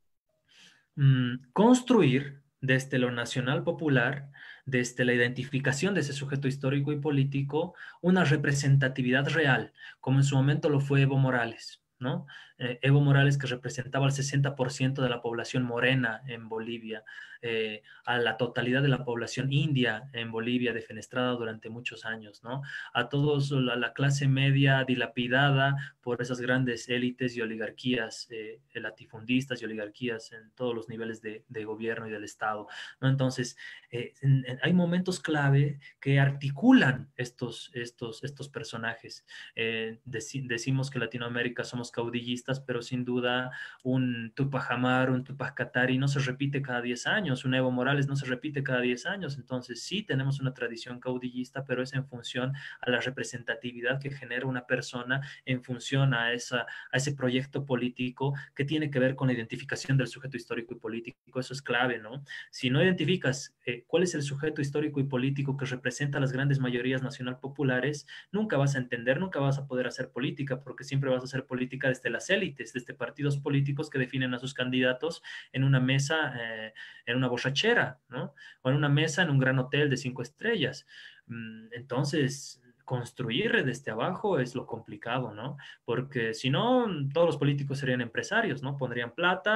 mm, construir desde lo nacional popular, desde la identificación de ese sujeto histórico y político, una representatividad real, como en su momento lo fue Evo Morales, ¿no? Eh, Evo Morales, que representaba al sesenta por ciento de la población morena en Bolivia, eh, a la totalidad de la población india en Bolivia, defenestrada durante muchos años, ¿no? A todos, la, la clase media dilapidada por esas grandes élites y oligarquías eh, latifundistas y oligarquías en todos los niveles de, de gobierno y del Estado, ¿no? Entonces, eh, en, en, hay momentos clave que articulan estos, estos, estos personajes. Eh, dec decimos que Latinoamérica somos caudillistas, pero sin duda un Tupac Amaru, un Tupac Katari no se repite cada diez años, un Evo Morales no se repite cada diez años, entonces sí tenemos una tradición caudillista, pero es en función a la representatividad que genera una persona, en función a, esa, a ese proyecto político que tiene que ver con la identificación del sujeto histórico y político. Eso es clave, ¿no? Si no identificas eh, cuál es el sujeto histórico y político que representa a las grandes mayorías nacional populares, nunca vas a entender, nunca vas a poder hacer política, porque siempre vas a hacer política desde las élites, desde partidos políticos que definen a sus candidatos en una mesa, eh, en una borrachera, ¿no? O en una mesa en un gran hotel de cinco estrellas. Entonces, construir desde abajo es lo complicado, ¿no? Porque si no, todos los políticos serían empresarios, ¿no? Pondrían plata,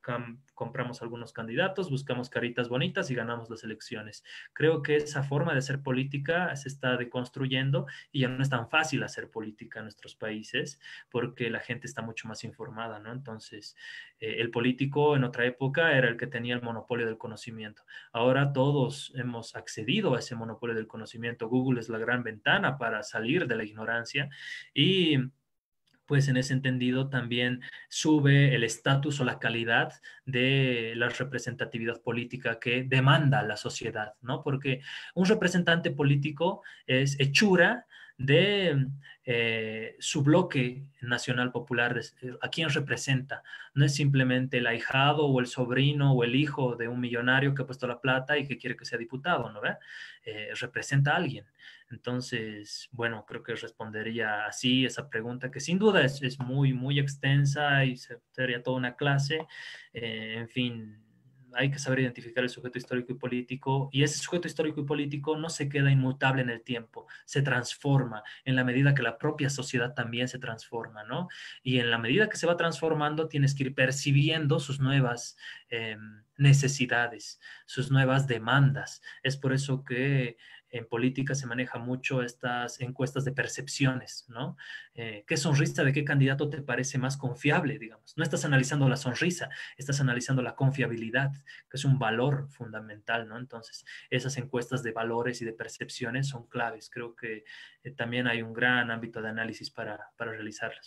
compramos algunos candidatos, buscamos caritas bonitas y ganamos las elecciones. Creo que esa forma de hacer política se está deconstruyendo y ya no es tan fácil hacer política en nuestros países porque la gente está mucho más informada, ¿no? Entonces, eh, el político en otra época era el que tenía el monopolio del conocimiento. Ahora todos hemos accedido a ese monopolio del conocimiento. Google es la gran ventana para salir de la ignorancia y pues en ese entendido también sube el estatus o la calidad de la representatividad política que demanda la sociedad, ¿no? Porque un representante político es hechura de eh, su bloque nacional popular, de, a quién representa. No es simplemente el ahijado o el sobrino o el hijo de un millonario que ha puesto la plata y que quiere que sea diputado, ¿no ve? Eh, representa a alguien. Entonces, bueno, creo que respondería así esa pregunta, que sin duda es, es muy, muy extensa y sería toda una clase. Eh, en fin, hay que saber identificar el sujeto histórico y político, y ese sujeto histórico y político no se queda inmutable en el tiempo, se transforma en la medida que la propia sociedad también se transforma, ¿no? Y en la medida que se va transformando, tienes que ir percibiendo sus nuevas eh, necesidades, sus nuevas demandas. Es por eso que en política se maneja mucho estas encuestas de percepciones, ¿no? Eh, ¿Qué sonrisa de qué candidato te parece más confiable, digamos? No estás analizando la sonrisa, estás analizando la confiabilidad, que es un valor fundamental, ¿no? Entonces, esas encuestas de valores y de percepciones son claves. Creo que eh, también hay un gran ámbito de análisis para, para realizarlas.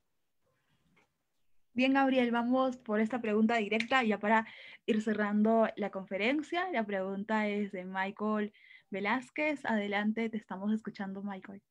Bien, Gabriel, vamos por esta pregunta directa ya para ir cerrando la conferencia. La pregunta es de Michael Velázquez. Adelante, te estamos escuchando, Michael.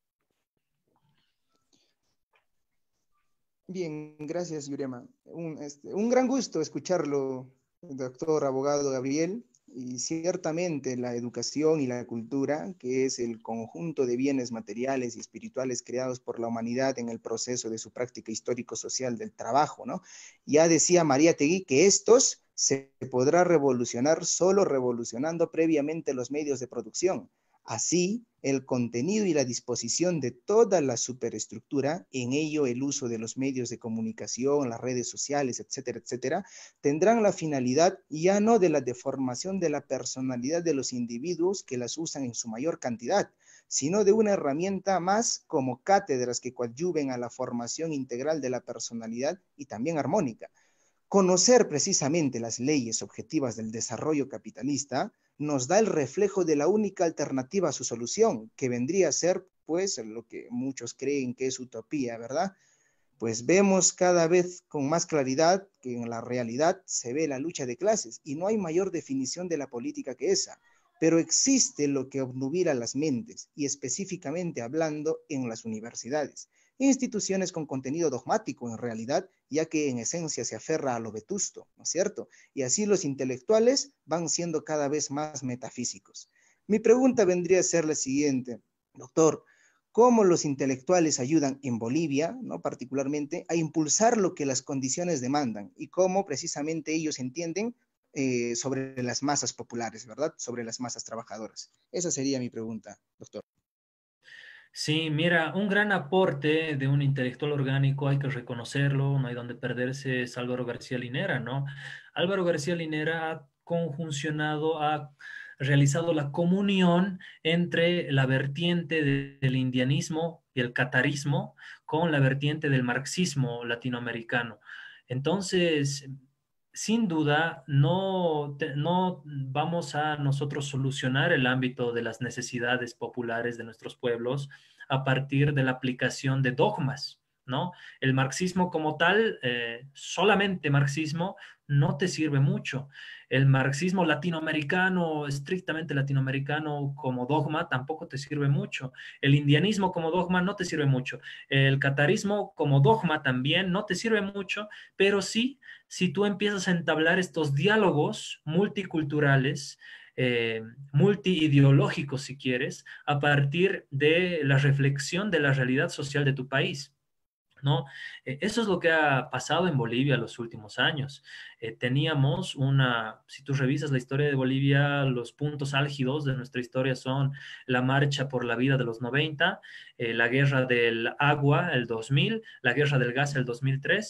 Bien, gracias, Yurema. Un, este, un gran gusto escucharlo, doctor abogado Gabriel. Y ciertamente la educación y la cultura, que es el conjunto de bienes materiales y espirituales creados por la humanidad en el proceso de su práctica histórico-social del trabajo, ¿no? Ya decía Mariátegui que estos se podrá revolucionar solo revolucionando previamente los medios de producción. Así, el contenido y la disposición de toda la superestructura, en ello el uso de los medios de comunicación, las redes sociales, etcétera, etcétera, tendrán la finalidad ya no de la deformación de la personalidad de los individuos que las usan en su mayor cantidad, sino de una herramienta más como cátedras que coadyuven a la formación integral de la personalidad y también armónica. Conocer precisamente las leyes objetivas del desarrollo capitalista nos da el reflejo de la única alternativa a su solución, que vendría a ser, pues, lo que muchos creen que es utopía, ¿verdad? Pues vemos cada vez con más claridad que en la realidad se ve la lucha de clases y no hay mayor definición de la política que esa. Pero existe lo que obnubila las mentes y específicamente hablando en las universidades, instituciones con contenido dogmático en realidad, ya que en esencia se aferra a lo vetusto, ¿no es cierto? Y así los intelectuales van siendo cada vez más metafísicos. Mi pregunta vendría a ser la siguiente, doctor, ¿cómo los intelectuales ayudan en Bolivia, ¿no? particularmente, a impulsar lo que las condiciones demandan y cómo precisamente ellos entienden eh, sobre las masas populares, ¿verdad? Sobre las masas trabajadoras. Esa sería mi pregunta, doctor. Sí, mira, un gran aporte de un intelectual orgánico, hay que reconocerlo, no hay donde perderse, es Álvaro García Linera, ¿no? Álvaro García Linera ha conjuncionado, ha realizado la comunión entre la vertiente de, del indianismo y el catarismo con la vertiente del marxismo latinoamericano. Entonces, sin duda, no, te, no vamos a nosotros solucionar el ámbito de las necesidades populares de nuestros pueblos a partir de la aplicación de dogmas, ¿no? El marxismo como tal, eh, solamente marxismo, no te sirve mucho. El marxismo latinoamericano, estrictamente latinoamericano como dogma, tampoco te sirve mucho. El indianismo como dogma no te sirve mucho. El catarismo como dogma también no te sirve mucho, pero sí, si tú empiezas a entablar estos diálogos multiculturales, eh, multiideológicos, si quieres, a partir de la reflexión de la realidad social de tu país, ¿no? Eh, eso es lo que ha pasado en Bolivia los últimos años. Eh, teníamos una, si tú revisas la historia de Bolivia, los puntos álgidos de nuestra historia son la marcha por la vida de los noventa, eh, la guerra del agua el dos mil, la guerra del gas el dos mil tres,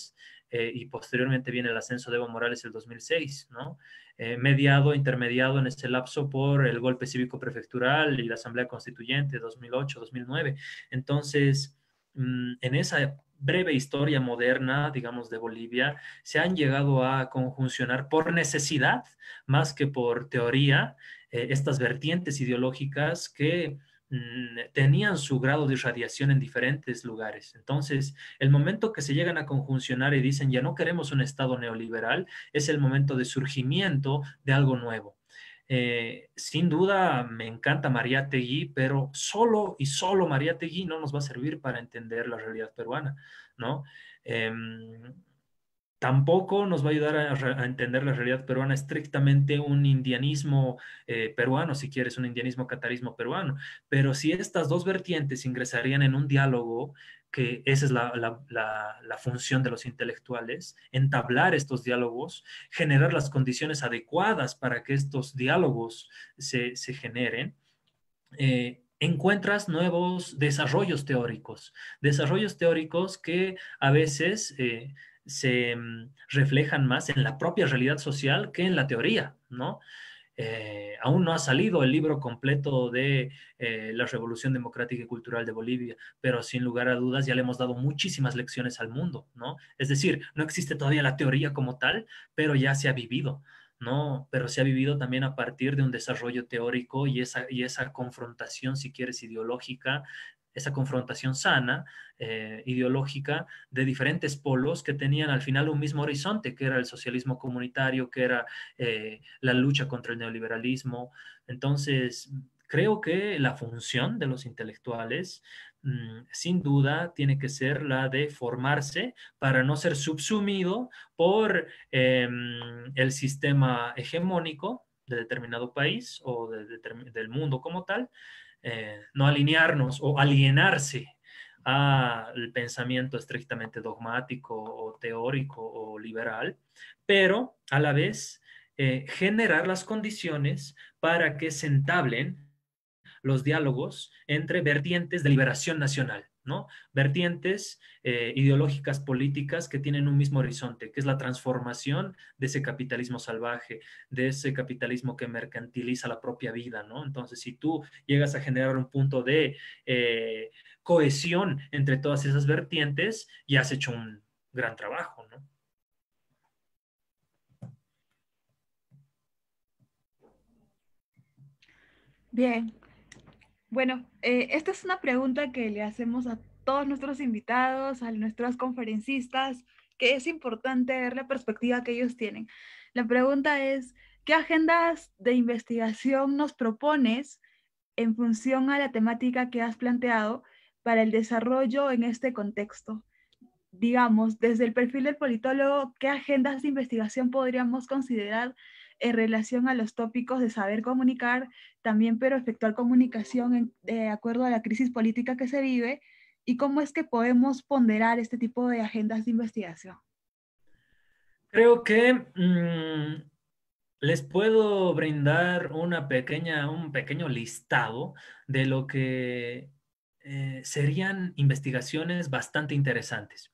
eh, y posteriormente viene el ascenso de Evo Morales el dos mil seis, ¿no? Eh, mediado, intermediado en ese lapso por el golpe cívico prefectural y la Asamblea Constituyente dos mil ocho, dos mil nueve. Entonces, mmm, en esa breve historia moderna, digamos, de Bolivia, se han llegado a conjuncionar por necesidad, más que por teoría, eh, estas vertientes ideológicas que mmm, tenían su grado de irradiación en diferentes lugares. Entonces, el momento que se llegan a conjuncionar y dicen, ya no queremos un Estado neoliberal, es el momento de surgimiento de algo nuevo. Eh, sin duda me encanta Mariátegui, pero solo y solo Mariátegui no nos va a servir para entender la realidad peruana, ¿no? Eh, Tampoco nos va a ayudar a, a, entender la realidad peruana estrictamente un indianismo eh, peruano, si quieres, un indianismo catarismo peruano. Pero si estas dos vertientes ingresarían en un diálogo, que esa es la, la, la, la función de los intelectuales, entablar estos diálogos, generar las condiciones adecuadas para que estos diálogos se, se generen, eh, encuentras nuevos desarrollos teóricos, desarrollos teóricos que a veces eh, se mm, reflejan más en la propia realidad social que en la teoría, ¿no? Eh, aún no ha salido el libro completo de eh, la Revolución Democrática y Cultural de Bolivia, pero sin lugar a dudas ya le hemos dado muchísimas lecciones al mundo, ¿no? Es decir, no existe todavía la teoría como tal, pero ya se ha vivido, ¿no? Pero se ha vivido también a partir de un desarrollo teórico y esa, y esa confrontación, si quieres, ideológica, esa confrontación sana, eh, ideológica, de diferentes polos que tenían al final un mismo horizonte, que era el socialismo comunitario, que era eh, la lucha contra el neoliberalismo. Entonces, creo que la función de los intelectuales, mmm, sin duda, tiene que ser la de formarse para no ser subsumido por eh, el sistema hegemónico de determinado país o de, de, del mundo como tal, eh, no alinearnos o alienarse al pensamiento estrictamente dogmático o teórico o liberal, pero a la vez eh, generar las condiciones para que se entablen los diálogos entre vertientes de liberación nacional, ¿no? Vertientes eh, ideológicas políticas que tienen un mismo horizonte, que es la transformación de ese capitalismo salvaje, de ese capitalismo que mercantiliza la propia vida, ¿no? Entonces, si tú llegas a generar un punto de eh, cohesión entre todas esas vertientes, ya has hecho un gran trabajo, ¿no? Bien. Bueno, eh, esta es una pregunta que le hacemos a todos nuestros invitados, a nuestros conferencistas, que es importante ver la perspectiva que ellos tienen. La pregunta es, ¿qué agendas de investigación nos propones en función a la temática que has planteado para el desarrollo en este contexto? Digamos, desde el perfil del politólogo, ¿qué agendas de investigación podríamos considerar en relación a los tópicos de saber comunicar, también pero efectuar comunicación en, de acuerdo a la crisis política que se vive, y cómo es que podemos ponderar este tipo de agendas de investigación? Creo que mmm, les puedo brindar una pequeña, un pequeño listado de lo que eh, serían investigaciones bastante interesantes.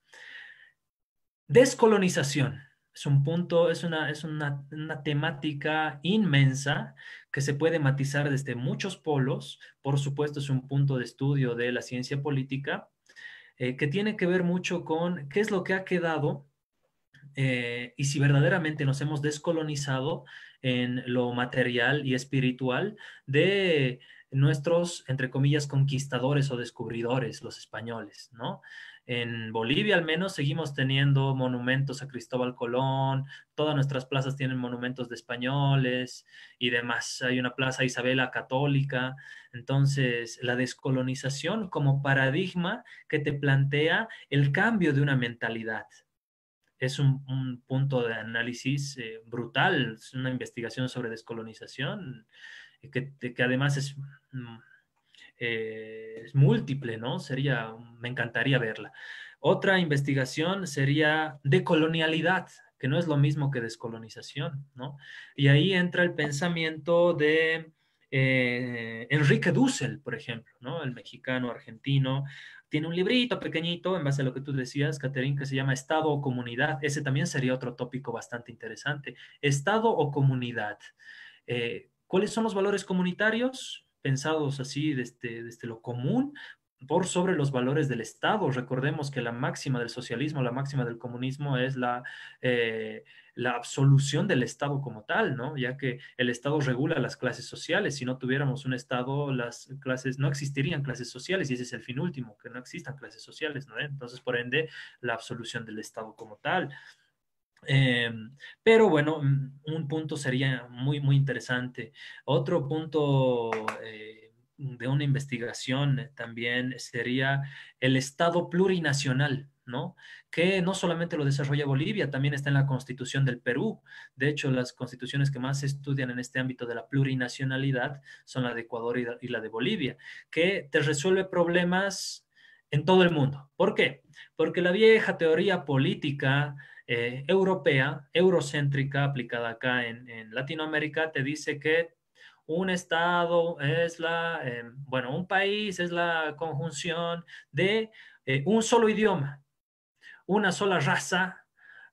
Descolonización. Es un punto, es una, es una, una temática inmensa que se puede matizar desde muchos polos. Por supuesto, es un punto de estudio de la ciencia política eh, que tiene que ver mucho con qué es lo que ha quedado eh, y si verdaderamente nos hemos descolonizado en lo material y espiritual de nuestros, entre comillas, conquistadores o descubridores, los españoles, ¿no? En Bolivia al menos seguimos teniendo monumentos a Cristóbal Colón, todas nuestras plazas tienen monumentos de españoles y demás. Hay una plaza Isabela católica. Entonces, la descolonización como paradigma que te plantea el cambio de una mentalidad. Es un, un punto de análisis eh, brutal, es una investigación sobre descolonización eh, que, que además es... Mm, eh, es múltiple, ¿no? Sería, me encantaría verla. Otra investigación sería decolonialidad, que no es lo mismo que descolonización, ¿no? Y ahí entra el pensamiento de eh, Enrique Dussel, por ejemplo, ¿no? El mexicano argentino, tiene un librito pequeñito, en base a lo que tú decías, Catherine, que se llama Estado o Comunidad. Ese también sería otro tópico bastante interesante. Estado o comunidad. Eh, ¿cuáles son los valores comunitarios? Pensados así desde, desde lo común, por sobre los valores del Estado. Recordemos que la máxima del socialismo, la máxima del comunismo es la, eh, la absolución del Estado como tal, ¿no? Ya que el Estado regula las clases sociales. Si no tuviéramos un Estado, las clases, no existirían clases sociales y ese es el fin último, que no existan clases sociales, ¿no? Entonces, por ende, la absolución del Estado como tal. Eh, pero bueno, un punto sería muy, muy interesante. Otro punto eh, de una investigación también sería el Estado plurinacional, ¿no? Que no solamente lo desarrolla Bolivia, también está en la Constitución del Perú. De hecho, las constituciones que más se estudian en este ámbito de la plurinacionalidad son la de Ecuador y la, y la de Bolivia, que te resuelve problemas en todo el mundo. ¿Por qué? Porque la vieja teoría política eh, europea, eurocéntrica, aplicada acá en, en, Latinoamérica, te dice que un estado es la, eh, bueno, un país es la conjunción de eh, un solo idioma, una sola raza,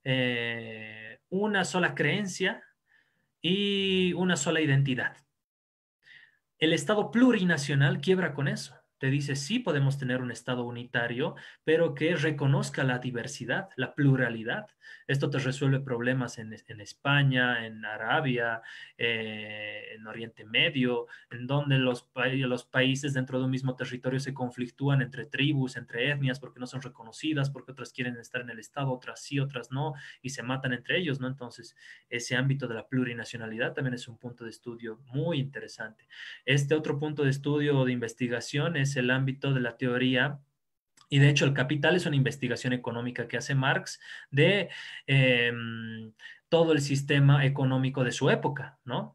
eh, una sola creencia y una sola identidad. El Estado plurinacional quiebra con eso. Te dice, sí podemos tener un Estado unitario, pero que reconozca la diversidad, la pluralidad. Esto te resuelve problemas en, en España, en Arabia, eh, en Oriente Medio, en donde los, pa los países dentro de un mismo territorio se conflictúan entre tribus, entre etnias, porque no son reconocidas, porque otras quieren estar en el Estado, otras sí, otras no, y se matan entre ellos, ¿no? Entonces, ese ámbito de la plurinacionalidad también es un punto de estudio muy interesante. Este otro punto de estudio o de investigación es el ámbito de la teoría, y de hecho el Capital es una investigación económica que hace Marx de eh, todo el sistema económico de su época, ¿no?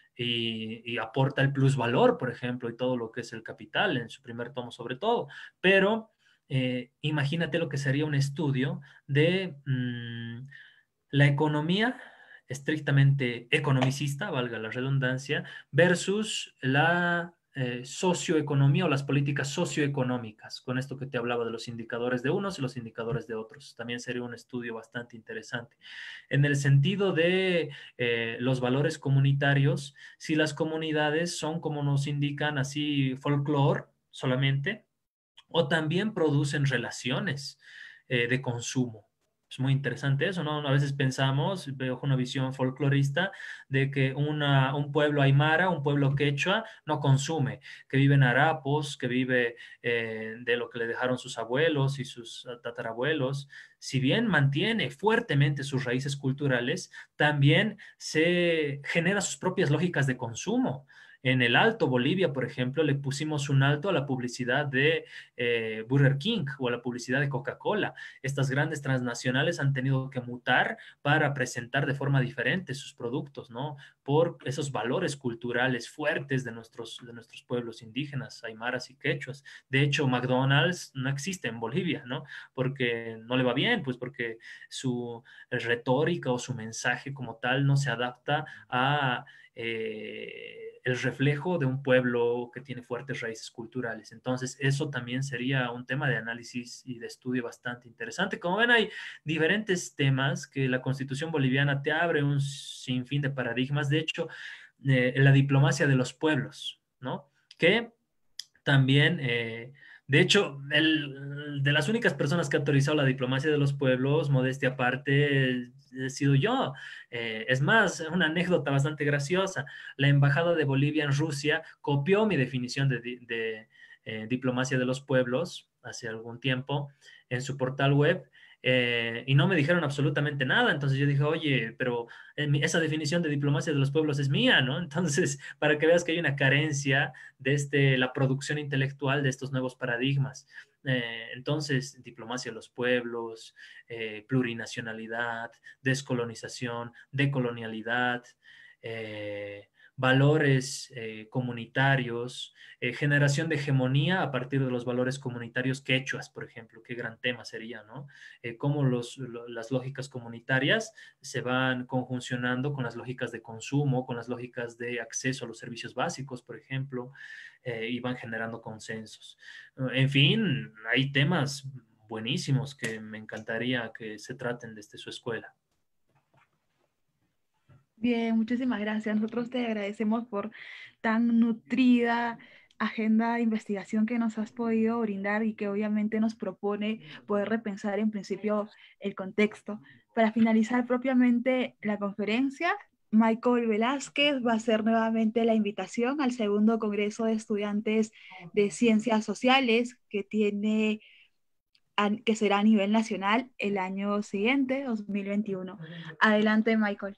Y, y aporta el plusvalor, por ejemplo, y todo lo que es el Capital en su primer tomo sobre todo. Pero eh, imagínate lo que sería un estudio de mmm, la economía estrictamente economicista, valga la redundancia, versus la eh, socioeconomía o las políticas socioeconómicas, con esto que te hablaba de los indicadores de unos y los indicadores de otros. También sería un estudio bastante interesante. En el sentido de eh, los valores comunitarios, si las comunidades son, como nos indican, así folclore solamente, o también producen relaciones eh, de consumo. Es muy interesante eso, ¿no? A veces pensamos, veo una visión folclorista, de que una, un pueblo aymara, un pueblo quechua, no consume, que vive en harapos, que vive eh, de lo que le dejaron sus abuelos y sus tatarabuelos. Si bien mantiene fuertemente sus raíces culturales, también se genera sus propias lógicas de consumo. En el Alto Bolivia, por ejemplo, le pusimos un alto a la publicidad de eh, Burger King o a la publicidad de Coca-Cola. Estas grandes transnacionales han tenido que mutar para presentar de forma diferente sus productos, ¿no? Por esos valores culturales fuertes de nuestros, de nuestros pueblos indígenas, aymaras y quechuas. De hecho, McDonald's no existe en Bolivia, ¿no? Porque no le va bien, pues porque su retórica o su mensaje como tal no se adapta a eh, el reflejo de un pueblo que tiene fuertes raíces culturales. Entonces, eso también sería un tema de análisis y de estudio bastante interesante. Como ven, hay diferentes temas que la Constitución boliviana te abre un sinfín de paradigmas. De hecho, eh, la diplomacia de los pueblos, ¿no? Que también, eh, de hecho, el, de las únicas personas que ha autorizado la diplomacia de los pueblos, modestia aparte, he sido yo. Eh, es más, una anécdota bastante graciosa. La Embajada de Bolivia en Rusia copió mi definición de, de, de eh, diplomacia de los pueblos hace algún tiempo en su portal web. Eh, y no me dijeron absolutamente nada. Entonces yo dije, oye, pero eh, esa definición de diplomacia de los pueblos es mía, ¿no? Entonces, para que veas que hay una carencia desde la producción intelectual de estos nuevos paradigmas. Eh, entonces, diplomacia de los pueblos, eh, plurinacionalidad, descolonización, decolonialidad, eh, valores eh, comunitarios, eh, generación de hegemonía a partir de los valores comunitarios quechuas, por ejemplo, qué gran tema sería, ¿no? Eh, cómo los, lo, las lógicas comunitarias se van conjuncionando con las lógicas de consumo, con las lógicas de acceso a los servicios básicos, por ejemplo, eh, y van generando consensos. En fin, hay temas buenísimos que me encantaría que se traten desde su escuela. Bien, muchísimas gracias. Nosotros te agradecemos por tan nutrida agenda de investigación que nos has podido brindar y que obviamente nos propone poder repensar en principio el contexto. Para finalizar propiamente la conferencia, Michael Velázquez va a hacer nuevamente la invitación al segundo Congreso de Estudiantes de Ciencias Sociales que tiene que será a nivel nacional el año siguiente, dos mil veintiuno. Adelante, Michael.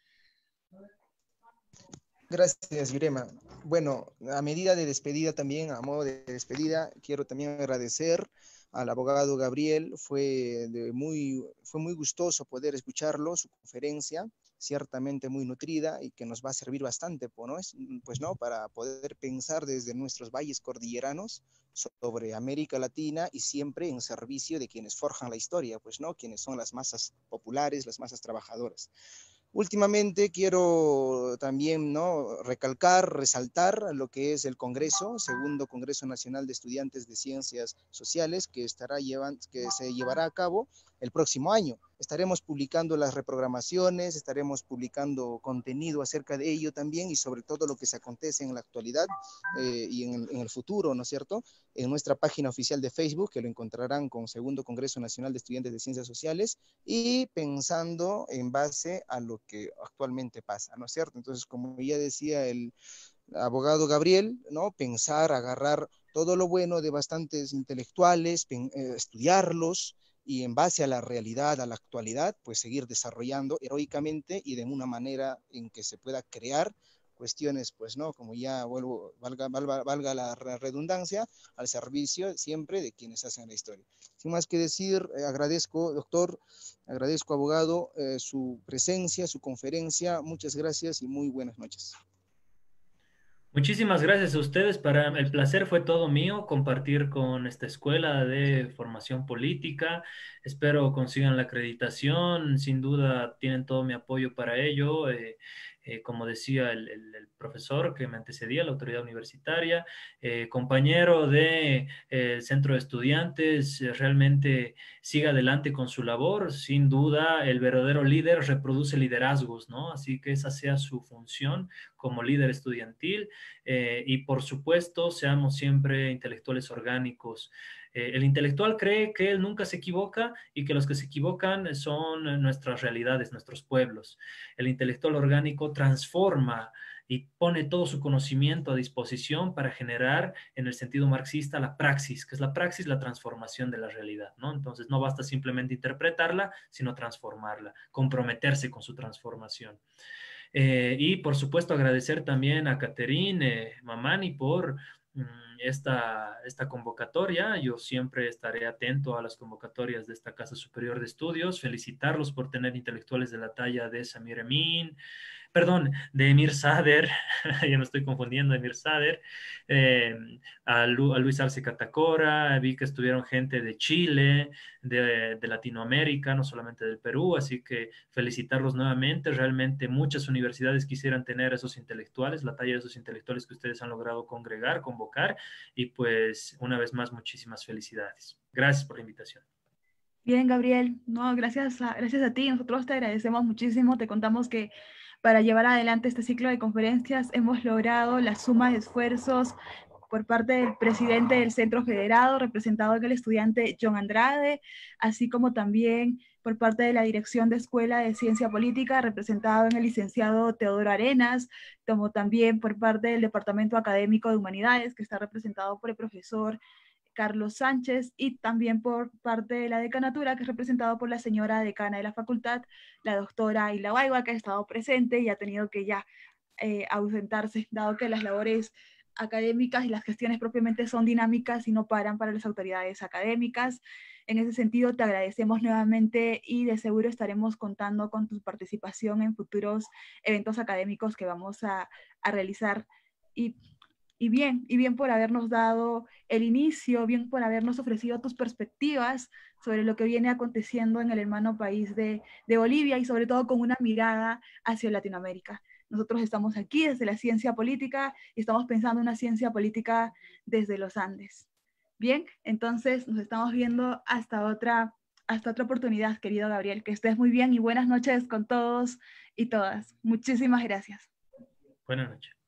Gracias, Yurema. Bueno, a medida de despedida también, a modo de despedida, quiero también agradecer al abogado Gabriel. Fue, de muy, fue muy gustoso poder escucharlo, su conferencia, ciertamente muy nutrida y que nos va a servir bastante, pues, ¿no? Pues, ¿no? Para poder pensar desde nuestros valles cordilleranos sobre América Latina y siempre en servicio de quienes forjan la historia, pues, ¿no? Quienes son las masas populares, las masas trabajadoras. Últimamente quiero también, ¿no?, recalcar, resaltar lo que es el Congreso, segundo Congreso Nacional de Estudiantes de Ciencias Sociales, que, estará llevan, que se llevará a cabo el próximo año. Estaremos publicando las reprogramaciones, estaremos publicando contenido acerca de ello también y sobre todo lo que se acontece en la actualidad eh, y en el, en el futuro, ¿no es cierto?, en nuestra página oficial de Facebook, que lo encontrarán con Segundo Congreso Nacional de Estudiantes de Ciencias Sociales, y pensando en base a lo que actualmente pasa, ¿no es cierto? Entonces, como ya decía el abogado Gabriel, ¿no?, pensar, agarrar todo lo bueno de bastantes intelectuales, eh, estudiarlos, y en base a la realidad, a la actualidad, pues seguir desarrollando heroicamente y de una manera en que se pueda crear cuestiones, pues, ¿no?, como ya vuelvo, valga, valga, valga la redundancia, al servicio siempre de quienes hacen la historia. Sin más que decir, eh, agradezco, doctor, agradezco, abogado, eh, su presencia, su conferencia. Muchas gracias y muy buenas noches. Muchísimas gracias a ustedes. Para el placer fue todo mío compartir con esta escuela de formación política. Espero consigan la acreditación. Sin duda tienen todo mi apoyo para ello. Eh, eh, como decía el, el, el profesor que me antecedía, la autoridad universitaria, eh, compañero de eh, centro de estudiantes, eh, realmente siga adelante con su labor. Sin duda, el verdadero líder reproduce liderazgos, ¿no? Así que esa sea su función como líder estudiantil. Eh, y por supuesto, seamos siempre intelectuales orgánicos. Eh, el intelectual cree que él nunca se equivoca y que los que se equivocan son nuestras realidades, nuestros pueblos. El intelectual orgánico transforma y pone todo su conocimiento a disposición para generar, en el sentido marxista, la praxis, que es la praxis, la transformación de la realidad, ¿no? Entonces, no basta simplemente interpretarla, sino transformarla, comprometerse con su transformación. Eh, y por supuesto agradecer también a Caterine eh, Mamani por mm, esta, esta convocatoria. Yo siempre estaré atento a las convocatorias de esta Casa Superior de Estudios. Felicitarlos por tener intelectuales de la talla de Samir Emin, perdón, de Emir Sader, ya me estoy confundiendo, Emir Sader, eh, a, Lu, a Luis Arce Catacora, vi que estuvieron gente de Chile, de, de Latinoamérica, no solamente del Perú, así que felicitarlos nuevamente. Realmente muchas universidades quisieran tener esos intelectuales, la talla de esos intelectuales que ustedes han logrado congregar, convocar, y pues una vez más muchísimas felicidades. Gracias por la invitación. Bien, Gabriel, no, gracias a, gracias a ti, nosotros te agradecemos muchísimo, te contamos que para llevar adelante este ciclo de conferencias hemos logrado la suma de esfuerzos por parte del presidente del Centro Federado, representado en el estudiante John Andrade, así como también por parte de la Dirección de Escuela de Ciencia Política, representado en el licenciado Teodoro Arenas, como también por parte del Departamento Académico de Humanidades, que está representado por el profesor Carlos Sánchez, y también por parte de la decanatura, que es representado por la señora decana de la facultad, la doctora Isla Guayba, que ha estado presente y ha tenido que ya eh, ausentarse, dado que las labores académicas y las gestiones propiamente son dinámicas y no paran para las autoridades académicas. En ese sentido, te agradecemos nuevamente y de seguro estaremos contando con tu participación en futuros eventos académicos que vamos a, a realizar. Y, y bien, y bien por habernos dado el inicio, bien por habernos ofrecido tus perspectivas sobre lo que viene aconteciendo en el hermano país de, de Bolivia y sobre todo con una mirada hacia Latinoamérica. Nosotros estamos aquí desde la ciencia política y estamos pensando una ciencia política desde los Andes. Bien, entonces nos estamos viendo hasta otra, hasta otra oportunidad, querido Gabriel. Que estés muy bien y buenas noches con todos y todas. Muchísimas gracias. Buenas noches.